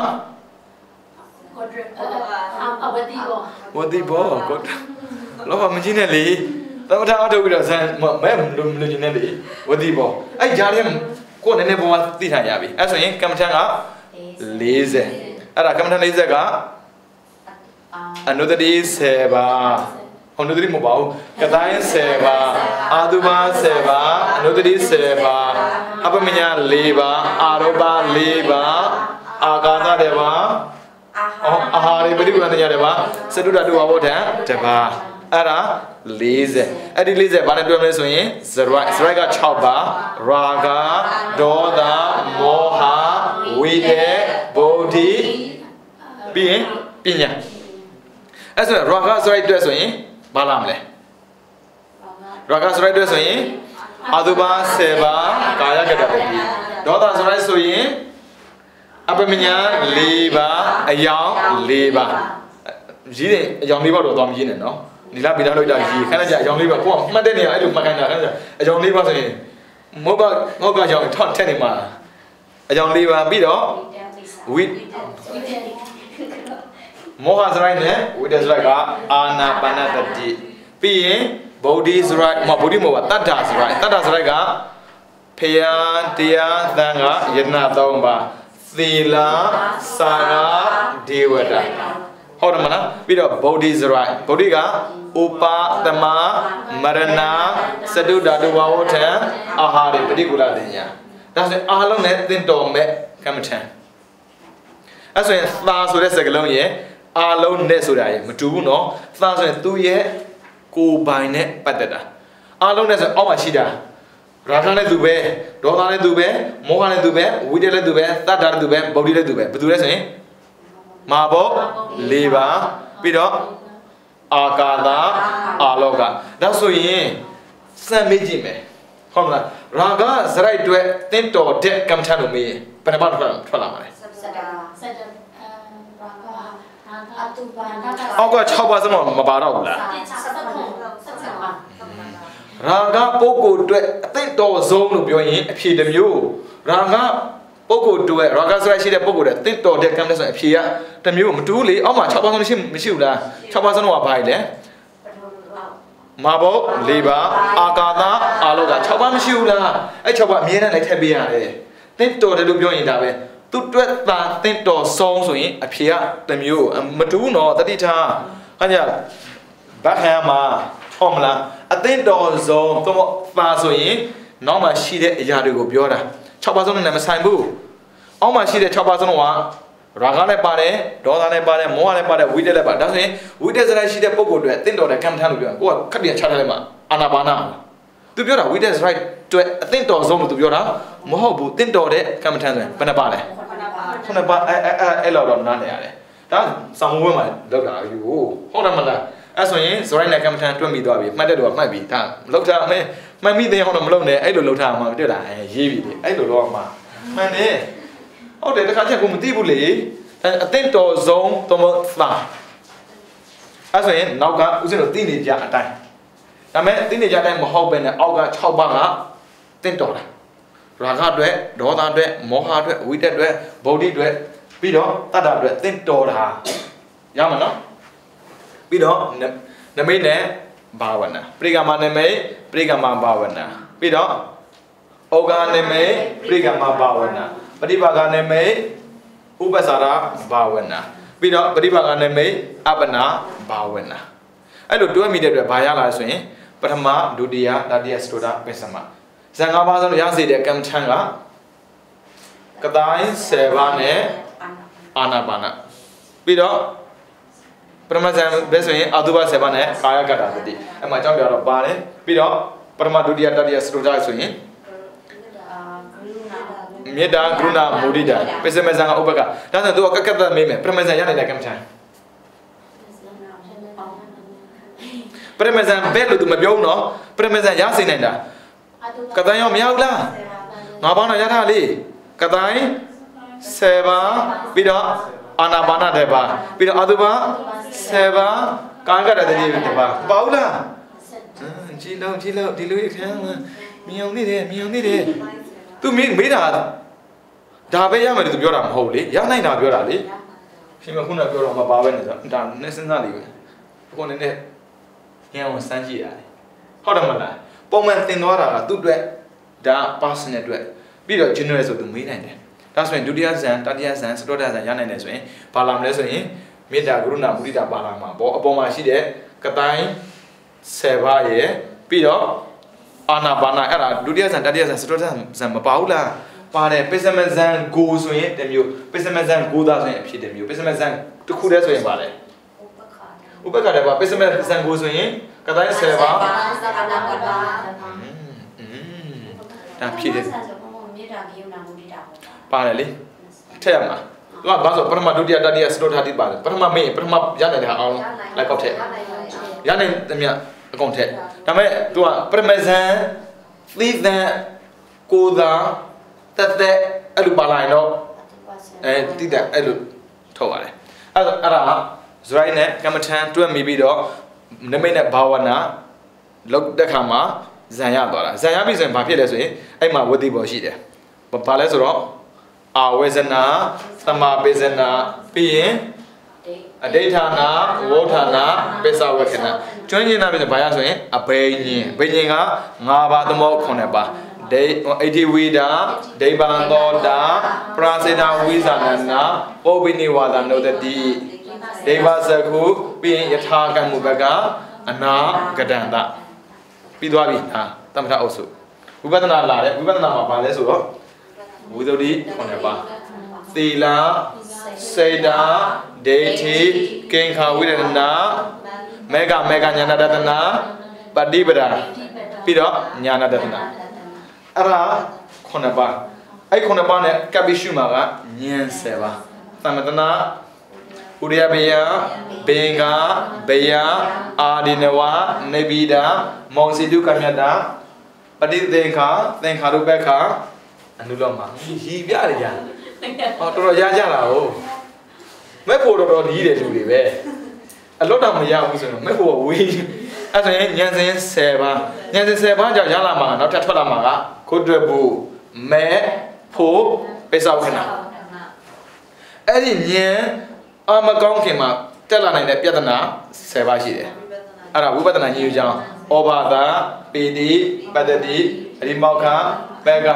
ဝတိဘောကိုလောကမကြီးနဲ့လေသမထအထုတ်ပြီးတော့ဇံမဲလူကြီးနဲ့လေဝတိဘောအဲ့ကြားထဲကိုနည်းနည်းဘောသိထားရပြီအဲ့ဆိုရင်ကမ္မထံက40အဲ့ဒါကမ္မထံ40ကအနုတ္တိ10ပါဟောနုတ္တိမဟုတ်ပါဘူးကတိုင်း10ပါအာတုပါ10ပါအနုတ္တိ10ပါအပမညာ4ပါအာရောပ4ပါအာကာသ1ပါအာဟာရိပရိပဏညာ1ပါစတုတ္တဝဘောဓံ1ပါအဲ့ဒါ40အဲ့ဒီ40ဘာနဲ့ပြောမလဲဆိုရင်ဇရိုက်က6ပါရာဂဒေါသမောဟဝိတေဗုဒ္ဓိပြီးရင်ပညာအဲ့ဆိုရာဂဆိုရိုက်အတွက်ဆိုရင်ဘာလာမလဲရာဂဆိုရိုက်အတွက်ဆိုရင်အာတုပါ10ပါကာယကတ္တတိဒေါသဆိုရိုက်ဆိုရင်အပမညာ4ပါအယောင်4ပါရေးတယ်အယောင်4ပါတော့သွားမရေးနဲ့နော်ဒီလားပြီးတော့လောက်ကြရေးခဏကြာအယောင်4ပါကိုကမှတ်တဲ့နေရာအဲ့လိုမှတ်ခိုင်းတာခဏကြာအယောင်4ပါဆိုရင်ငေါ့ကကြောင်ထက်နေမှာအယောင်4ပါပြီးတော့ဝိမောဟစရိုက်နဲ့ဝိတ္တစရိုက်ကအာနာပါနတတိပြီးရင်ဗုဒ္ဓစရိုက်ဗုဒ္ဓမဟုတ်ပါတတ္ထစရိုက်ကဖယံတရားသံဃာယတနာ3ပါသီလစာငါဒေဝတာဟုတ်တယ်မလားပြီးတော့ဗုဒ္ဓစရိုက်ဗုဒ္ဓကဥပါသမမရဏစတုဓာတုဝဝထံအာဟာရပฏิကူလတင်ညာဒါဆိုအားလုံးနဲ့သင်တော်မဲ့ကမ္မထံအဲ့ဆိုရင်သာဆိုတဲ့စကားလုံးရဲ့အားလုံးနဲ့ဆိုတာရဲ့မတူဘူးနော်သာဆိုရင်သူ့ရဲ့ကိုယ်ပိုင်နဲ့ပတ်သက်တာအားလုံးနဲ့ဆိုအောက်မှာရှိတာရာဂလည်းသူပဲဒေါသလည်းသူပဲမောဟလည်းသူပဲဝိတ္တလည်းသူပဲသတ္တလည်းသူပဲဗုဒ္ဓလည်းသူပဲဘယ်သူလဲဆိုရင်မာဘုတ်၄ပါးပြီးတော့အာကာသအာလောကဒါဆိုရင်စံမေးကြည့်မယ်ဟုတ်မလားရာဂစရိုက်တွေတင့်တော်တဲ့ကမ္မထလို့မေးရင်ဘယ်နှပါထွက်လာမှာလဲအောက်က6ပါးစလုံးမပါတော့ဘူးလားရာဂပုဂ္ဂိုလ်အတွက်အသိတော်ဆုံးလို့ပြောရင်အဖြေတစ်မျိုးရာဂပုဂ္ဂိုလ်အတွက်ရာဂစရိုက်ရှိတဲ့ပုဂ္ဂိုလ်တဲ့သိတော်တဲ့ကမ္မထဆိုရင်အဖြေကတစ်မျိုးမတူဘူးလေအောက်မှာ6ပါးစလုံးမရှိဘူးလား6ပါးစလုံးကဘာလဲမာဘုတ်၄ပါးအာကာသအာလောက6ပါးမရှိဘူးလားအဲ့6ပါးအမြဲတမ်းလိုက်ထည့်ပေးရတယ်သင်တော်တယ်လို့ပြောရင်ဒါပဲသူတွေ့တာသင်တော်ဆုံးဆိုရင်အဖြေကတစ်မျိုးမတူဘူးနော်တတိထားဟဲ့ညဘတ်ခံရမှာဟုတ်မလားအသင်တော်ဆုံးတော့ပါဆိုရင်နောက်မှရှိတဲ့အရာတွေကိုပြောတာ6ပါးစလုံးနဲ့မဆိုင်ဘူးအောက်မှာရှိတဲ့6ပါးစလုံးကရာဂလည်းပါတယ်ဒေါသလည်းပါတယ်မောဟလည်းပါတယ်ဝိတ္တလည်းပါတယ်ဒါဆိုရင်ဝိတ္တစရိုက်ရှိတဲ့ပုဂ္ဂိုလ်တွေတင့်တော်တဲ့ကမ္မထလို့ပြောကိုကခက်ပြန်ချထားလိုက်မှာအာနာပါနာသူပြောတာဝိတ္တစရိုက်တွေအသင့်တော်ဆုံးလို့သူပြောတာမဟုတ်ဘူးတင့်တော်တဲ့ကမ္မထဆိုရင်ဘယ်နှပါလဲခုနပါအဲ့လောက်တော့နားနေရတယ်ဒါဆောင်းဝဲမှာလောက်တာယူဟုတ်တယ်မလားအဲ့ဆိုရင်စရိုက်နဲ့ကမ္မထတွက်မိသွားပြီမှတ်တဲ့တော့မှတ်ပြီဒါလောက်တာအမေမှတ်မိသေးအောင်တော့မလုပ်နဲ့အဲ့လိုလောက်တာမှတွေ့လားရေးပြီလေအဲ့လိုတော့မှမှန်တယ်ဟုတ်တယ်တခါချက်ကိုမသိဘူးလေအသင့်တော်ဆုံးတော့သာအဲ့ဆိုရင်နောက်ကဥစဉ်တို့သိနေကြအတိုင်းဒါမဲ့သိနေကြအတိုင်းမဟုတ်ပဲနဲ့အောက်က6ပါးကသင့်တော်တာရာဂအတွက်ဒေါသအတွက်မောဟအတွက်ဝိတ္တအတွက်ဗုဒ္ဓအတွက်ပြီးတော့တတ္တအတွက်သင့်တော်တာရမှာနော်ပြီးတော့နမိတ်နဲ့ဘာဝနာပရိကမနမိတ်ပရိကမဘာဝနာပြီးတော့ဩဃနမိတ်ပရိကမဘာဝနာပฏิပါကနမိတ်ဥပ္ပစာရဘာဝနာပြီးတော့ပฏิပါကနမိတ်အပ္ပနာဘာဝနာအဲ့လိုတွဲမိတဲ့အတွက်ဘာရလာဆိုရင်ပထမဒုတိယတတိယစတုဒ္ဓပစ္စမဇန်၅ပါးစလုံးရစေတဲ့ကမ္မထံကကတိုင်း10ပါးနဲ့အာနာပါနာပြီးတော့ပရမဇန်ဘယ်ဆိုရင်အတုပ7ပါးနဲ့ကာယကတ္တတတိအဲ့မှာအကြောင်းပြတော့ပါတယ်ပြီးတော့ပထမဒုတိယတတိယစတုဒ္ဓဆိုရင်မေတ္တာကရုဏာမုဒိတာပစ္စမဇန်ကဥပကဒါဆိုသူကကတ်မေးမယ်ပရမဇန်ရနေတဲ့ကမ္မထံပရမဇန်ဘယ်လို့သူမပြောဘူးနော်ပရမဇန်ရစေနိုင်တာကတိုင်းရောမရဘူးလားငါးပါးတော့ရထားလေကတိုင်း7ပါးပြီးတော့အာနာပါန1ပါးပြီးတော့အတုပ7ပါးကာယကတ္တတတိ1ပါးပါဘူးလားကြည့်လို့ဒီလိုအခန်းမှာမြင်အောင်နေတယ်သူမေးတာဒါပဲရမယ်လို့သူပြောတာမဟုတ်လေရနိုင်တာပြောတာလေရှင်မခုနပြောတော့မပါပဲနဲ့ဆိုဒါနဲ့စဉ်းစားလိမ့်မယ်ခုနနဲ့ညောင်းစမ်းကြည့်ရတယ်ဟုတ်တယ်မလားပုံမှန်သင်သွားတာကသူ့အတွက်ဒါ personal အတွက်ပြီးတော့ general ဆိုသူမေးနိုင်တယ်ဒါဆိုရင်ဒုတိယဇန်တတိယဇန်စတုတ္ထဇန်ရနိုင်တယ်ဆိုရင်ဘာလာမလဲဆိုရင်မေတ္တာကရုဏာမုဒိတာပါလာမှာပေါ့အပေါ်မှာရှိတဲ့ကတိုင်း7ပါးရဲ့ပြီးတော့အာနာပါနာအဲ့ဒါဒုတိယဇန်တတိယဇန်စတုတ္ထဇန်မပါဘူးလားပါတယ်ပစ္စမဇန်ကိုဆိုရင်တစ်မျိုးပစ္စမဇန်ကိုသားဆိုရင်အဖြစ်တစ်မျိုးပစ္စမဇန်တစ်ခုတည်းဆိုရင်ပါလေဥပက္ခတယ်ပါပစ္စမဇန်ကိုဆိုရင်ကတိုင်း10ပါးဒါဖြစ်တယ်ပါတယ်လေထည့်ရမှာသူကဘာဆိုပထမဒုတိယတတိယစတုတ္ထတိပါတယ်ပထမမေးပထမရနိုင်တဲ့အောင်လိုက်ကောက်ထည့်ရနိုင်တဲ့မြအကုန်ထည့်ဒါပေမဲ့သူကပရမဇန်သီသန်ကိုသာတက်အဲ့လိုပါလာရင်တော့တိတက်အဲ့လိုထုတ်ပါတယ်အဲ့ဒါဇရိုက်နဲ့ကမ္မထံတွဲမိပြီးတော့နမိတ်နဲ့ဘာဝနာလောက်တဲ့ခါမှာဇန်ရသွားတာဇန်ရပြီဆိုရင်ဘာဖြစ်လဲဆိုရင်အဲ့မှာဝတိဘောရှိတယ်ဘာလဲဆိုတော့အာဝေဇနာသမာပေဇနာပြီးရင်အဋိဌာနာဝေါဌာနာပိဿဝေခဏကျွမ်းကျင်တာပြီးဘာရဆိုရင်အဘိညာဉ်က5ပါးသမုတ်9ပါးဒေအိတိဝိဒာဒိဗံသောတာပရာစေနာဝိဇာနနာပောပိနိဝါဒနုတတိဒေဝဇကုပြီးရင်ယထာကံမူဘကအနာကတန္တပြီးသွားပြီဟာသမထအုပ်စုဝိပဿနာလာတယ်ဝိပဿနာမှာဘာလဲဆိုတော့ဝိသုဒ္ဓိ9ပါးသီလစေတာဒိဋ္ဌိကိင်္ခာဝိရဏမေဃညာဏတတနာပฏิပဒါပြီးတော့ညာဏတတနာအဲ့ဒါ9ပါးအဲ့9ပါးနဲ့ကပ်ပြီးရှုမှာကဉာဏ်10ပါးသမတနာဥရိယဘေယဘင်္ဂဘေယအာဒီနဝနေပိဒာမောစီတုကမြတ်တာပฏิသင်္ခာသင်္ခါရုပ္ပခာအနုလောမရီပြရတယ်ကြာဟောတော်တော်ရကြလာဟုတ်မဲ့ဖို့တော်တော်ကြီးတယ်လူတွေပဲအလွတ်တော့မရဘူးဆိုတော့မဲ့ဖို့ဝေးအဲ့ဆိုရင်ဉာဏ်စဉ်10ပါးဉာဏ်စဉ်10ပါးကြောင့်ရလာမှာနောက်ထပ်ထွက်လာမှာကခုဒ္ဓဘူးမဲဖို့ပိဿဝခဏအဲ့ဒီဉာဏ်အမကောင်းခင်မှာတက်လာနိုင်တဲ့ပြဿနာ10ပါးရှိတယ်အဲ့ဒါဝိပဿနာဉာဏ်ယူကြောင်းဩဘာသာပေတိပတ္တိအရိမောက္ခဘေက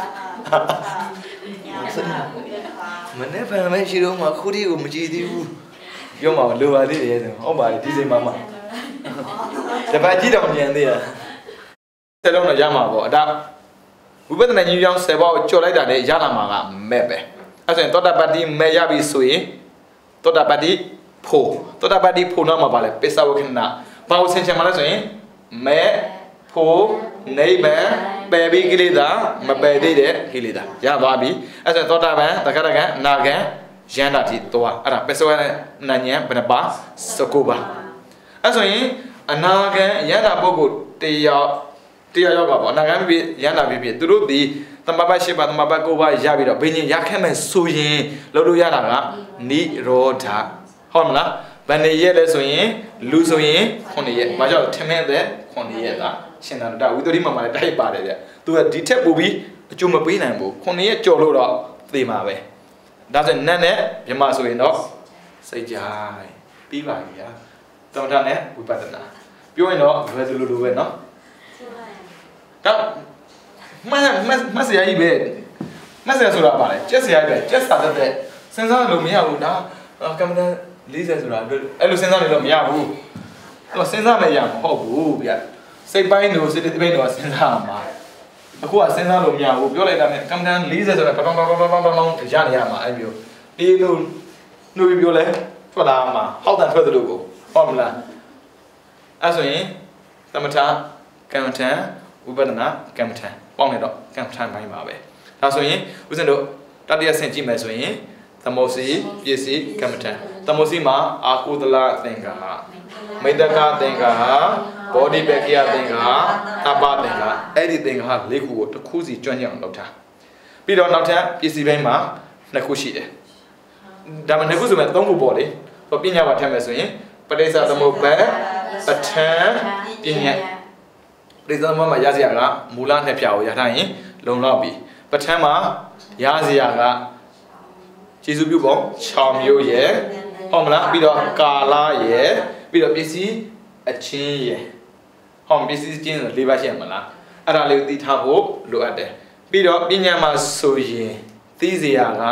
မနေ့ကမရှိတော့မှခုဒီကိုမကြည့်သေးဘူးပြောမှာလိုပါသေးတယ်ဆိုဟုတ်ပါတယ်ဒီစိတ်မှမှတပတ်ကြည့်တော့မြန်သေးရတဲ့လုံးတော့ရမှာပေါ့ဒါဝိပဿနာဉာဏ်ကြောင့်10ပါးကိုကြော်လိုက်တာနဲ့ရလာမှာကမဲ့ပဲအဲ့ဆိုရင်သောတာပတ္တိမဲ့ရပြီဆိုရင်သောတာပတ္တိဖို့သောတာပတ္တိဖို့နောက်မှာပါလဲပိဿဝခဏဘာကိုဆင်ခြင်မှာလဲဆိုရင်မဲ့ဖို့နိဗ္ဗာန်ပယ်ပြီးကိလေသာမပယ်သေးတဲ့ကိလေသာရသွားပြီအဲ့ဆိုသောတာပန်သက္ကရကံအနာကံယန္တာတိသွားအဲ့ဒါပိဿဝနာဉာဏ်ဘယ်နှပါ19ပါအဲ့ဆိုရင်အနာကံယန္တာပုဂ္ဂိုလ်တရားယောဂပေါ့အနာကံပြယန္တာပြသူတို့ဒီသမဘတ်8ပါးသမဘတ်9ပါးရပြီးတော့ဘိညာဉ်ရခဲ့မဲ့ဆိုရင်လို့လို့ရတာကနိရောဓဟုတ်မလားဗန္နေရက်လဲဆိုရင်လူဆိုရင်9ရက်ဘာကြောင့်ထမင်းသက်9ရက်ကရှင်သာတဝိသုဒ္ဓိမှာလည်းတိုက်ပါတယ်ဗျသူကဒီထက်ပိုပြီးအကျိုးမပေးနိုင်ဘူး9ရက်ကြော်လို့တော့သေမှာပဲဒါဆိုနတ်နဲ့မြမဆိုရင်တော့စိတ်ကြိုင်ပြီးပါပြီဗျာသမထနဲ့ဝိပဿနာပြောရင်တော့ဘယ်လိုလိုပဲเนาะတော့မဆရာကြီးပဲမဆရာဆိုတာပါလေကျက်ဆရာကြီးပဲကျက်စာတဲ့စဉ်းစားလို့မရဘူးဒါကမ္ဘာ40ဆိုတာအဲ့လိုစဉ်းစားနေလို့မရဘူးအဲ့တော့စဉ်းစားမရမဟုတ်ဘူးဗျစိတ်ပိုင်းတို့စိတ်ပိုင်းတို့စဉ်းစားမှာအခုကစဉ်းစားလို့မရဘူးပြောလိုက်တာနဲ့ကမ္ဘာ40ဆိုတာတောင်းရနေရမှာအဲ့မျိုးဒီလိုနှုတ်ပြောလဲထွက်လာမှာဟောက်တန်ထွက်သလိုကိုဟုတ်မလားအဲ့ဆိုရင်သမထကမ္မထံဝိပဿနာကမ္မထံပေါင်းနေတော့ကမ္မထံပိုင်းပါပဲဒါဆိုရင်ဦးဇင်းတို့တတိယဆင့်ကြည့်မယ်ဆိုရင်သမုစီပစ္စည်းကမ္မထံသမုစီမှာအာကုသလသင်္ကာမိတ္တကသင်္ကာဘောဓိပက္ခိယသင်္ကာအပ္ပသင်္ကာအဲ့ဒီသင်္ကာ၄ခုကိုတစ်ခုစီကျွမ်းကျင်အောင်လုပ်ထားပြီးတော့နောက်ထပ်ပစ္စည်းပိုင်းမှာ2ခုရှိတယ်ဒါမှ2ခုဆိုမဲ့3ခုပေါ့လေပညာပါထည့်မယ်ဆိုရင်ပဋိစ္စသမုပ္ပါဒ်ပဋ္ဌာန်းပညာပဋိစ္စသမုပ္ပါဒ်မှာရစရာကမူလ2ဖြာကိုရထားရင်လုံလောက်ပြီပဋ္ဌာန်းမှာရစရာကကျေစုပြုပုံ6မျိုးရယ်ဟုတ်မလားပြီးတော့ကာလရယ်ပြီးတော့ပစ္စည်းအချင်းရယ်ဟောပစ္စည်းချင်းဆို4ပါးရှိရမလားအဲ့ဒါလေးကိုသိထားဖို့လိုအပ်တယ်ပြီးတော့ပညာမှာဆိုရင်သိစရာက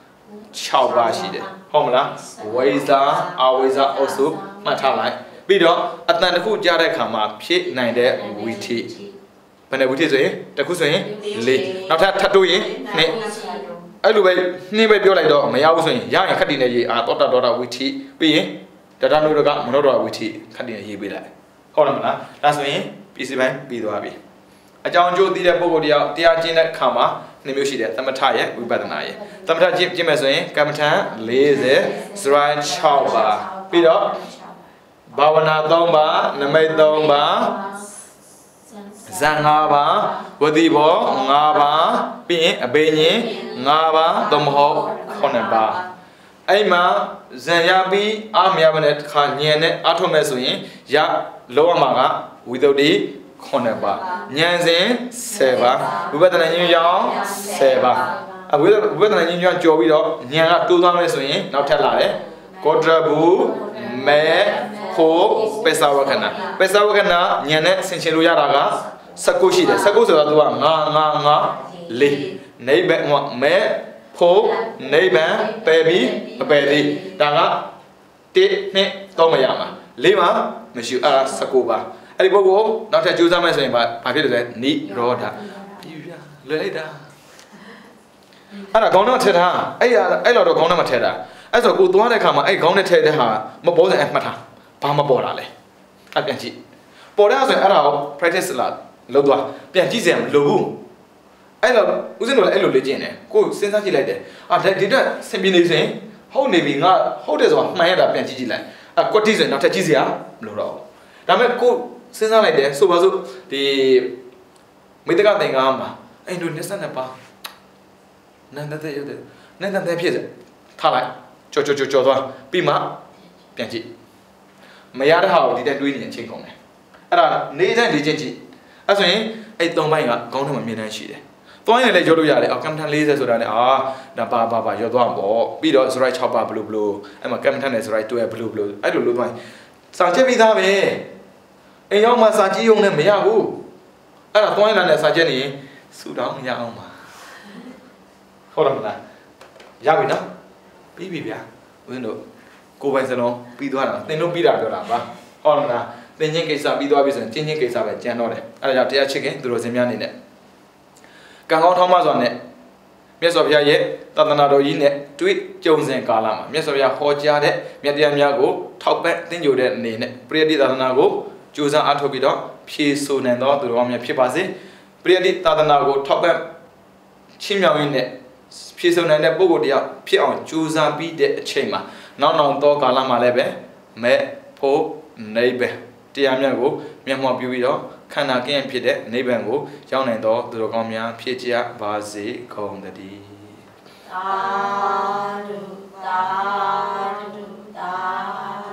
6ပါးရှိတယ်ဟုတ်မလားဝိဇာအဝိဇာအုပ်စုမှတ်ထားလိုက်ပြီးတော့အတန်တစ်ခုကြားတဲ့အခါမှာဖြစ်နိုင်တဲ့ဝိထိဘယ်နဲ့ဝိထိဆိုရင်တစ်ခုဆိုရင်4နောက်ထပ်တိုးရင်2အဲ့လိုပဲနှင်းပဲပြောလိုက်တော့မရဘူးဆိုရင်ရရင်ခက်တည်နေရေးအာတောတာဝိထိပြီးရင်ဒတာနုရကမနောတော်ဝိထိခက်တည်နေရေးပေးလိုက်ဟုတ်တယ်မလားဒါဆိုရင်ပြည်စီပိုင်းပြီးသွားပြီအကြောင်းအကျိုးသိတဲ့ပုဂ္ဂိုလ်တရားကျင့်တဲ့အခါမှာ2မျိုးရှိတယ်သမထရဲ့ဝိပဿနာရဲ့သမထကျင့်မယ်ဆိုရင်ကမ္မထံ40စရိုင်း6ပါပြီးတော့ဘာဝနာ3ပါနမိတ်3ပါဇန်5ပါဝတိဘော5ပါပြီးရင်အဘိညာဉ်5ပါသို့မဟုတ်9ပါအဲ့မှာဇန်ရပြီးအာမရမနဲ့တစ်ခါညံနဲ့အထုတ်မဲ့ဆိုရင်ရလောရမှာကဝိသုဒ္ဓိ9ပါဉာဏ်စဉ်10ပါဝိပဿနာဉာဏ်ကြောင့်10ပါဝိပဿနာဉာဏ်ကြောင့်ကြော်ပြီးတော့ဉာဏ်ကတိုးသွားမယ်ဆိုရင်နောက်ထပ်လာတယ်ကောတရဘူးမဲဖို့ပစ္စဝကနာပစ္စဝကနာဉာဏ်နဲ့ဆင်ခြင်လို့ရတာက19ရှိတယ်19ဆိုတာသူက9 4နိဗ္ဗာန်မဲဖို့နိဗ္ဗာန်ပယ်ပြီးမပယ်သေးဒါက1 2 3မရမှာ4မှာမရှိအား19ပါအဲ့ဒီပုဂ္ဂိုလ်နောက်ထပ်ကြိုးစားမယ်ဆိုရင်ဘာဖြစ်လဲနိရောဓပြီးပြလွယ်လိုက်တာအဲ့ဒါခေါင်းထဲမှာထည့်ထားအဲ့တော့ခေါင်းထဲမှာထည့်တာအဲ့ဆိုကိုသွားတဲ့ခါမှာအဲ့ခေါင်းနဲ့ထဲတဲ့ဟာမပေါ်စင်အမှတ်ထားဘာမပေါ်တာလဲအဲ့ပြန်ကြည့်ပေါ်တဲ့ဆိုရင်အဲ့ဒါကို practice လာလုပ်သွားပြန်ကြည့်စရာမလိုဘူးအဲ့တော့ဦးဇင်းတို့လည်းအဲ့လိုလေ့ကျင့်တယ်ကိုစဉ်းစားကြည့်လိုက်တယ်ဒီတက်စင်ပြေနေစဉ်ဟုတ်နေပြီငါဟုတ်တယ်ဆိုတာမှန်ရတာပြန်ကြည့်ကြည့်လိုက်ကွက်တိဆိုရင်နောက်ထပ်ကြည့်စရာမလိုတော့ဘူးဒါပေမဲ့ကိုစဉ်းစားလိုက်တယ်ဆိုပါစို့ဒီမိတ္တကသင်္ကားမှာအဲ့လို22ပါနန္ဒတဲ့ရတယ်နန္ဒတဲ့ဖြစ်တယ်ထားလိုက်ကြော်သွားပြီးမှပြန်ကြည့်မရတဲ့ဟာကိုဒီတက်တွေးနေအချိန်ကုန်တယ်အဲ့ဒါနေတိုင်းလေ့ကျင့်ကြည့်အဲ့ဆိုရင်အဲ့3ပိုင်းကခေါင်းထဲမှာမြင်တမ်းရှိတယ်သွားရင်လည်းရောလို့ရတယ်ကမ္မထန်40ဆိုတာနဲ့ဒါပါရောသွားမှာပေါ့ပြီးတော့ slide 6ပါဘလို့အဲ့မှာကမ္မထန်နဲ့ slide 2ဘလို့အဲ့လိုလို့သွားရင်စာချက်ပြီးသားပဲအိမ်ရောက်မှစာကြည့်ရုံနဲ့မရဘူးအဲ့ဒါသွားရင်လည်းစာချက်နေရင်စူတောင်းရအောင်ပါဟုတ်တယ်မလားရပြီနော်ပြီးပြီဗျာဦးဇင်းတို့ကိုယ်ပိုင်စလုံးပြီးသွားတာသင်တို့ပြီးတာပြောတာပါဟုတ်တယ်မလားသင်ချင်းကိစ္စပြီးသွားပြီဆိုရင်ချင်းကိစ္စပဲကြံတော့တယ်အဲ့ဒါကြောင့်တရားချစ်ခင်သူတို့စင်များနေနဲ့ကံကောင်းထောင်းမစွာနဲ့မြတ်စွာဘုရားရဲ့သာသနာတော်ကြီးနဲ့တွေ့ကြုံစဉ်ကာလမှာမြတ်စွာဘုရားဟောကြားတဲ့မြတ်တရားများကိုထောက်ပံ့သင်ကြိုတဲ့အနေနဲ့ပရိယတိသာသနာကိုကြိုးစားအားထုတ်ပြီးတော့ဖြည့်ဆို့နိုင်သောသူတော်ကောင်းများဖြစ်ပါစေပရိယတိသာသနာကိုထောက်ပံ့ချင်းမြောင်ရင်းနဲ့ဖြည့်ဆို့နိုင်တဲ့ပုဂ္ဂိုလ်တရားဖြစ်အောင်ကြိုးစားပြီးတဲ့အချိန်မှာနောက်သောကာလမှာလည်းပဲမဲ့ဖို့နိဗ္ဗာန်တရားများကိုမျက်မှောက်ပြုပြီးတော့ခန္ဓာကင်းဖြစ်တဲ့နိဗ္ဗာန်ကိုရောက်နိုင်သောသူတော်ကောင်းများဖြစ်ကြပါစေကုန်သတည်းသာဓုသာဓုသာ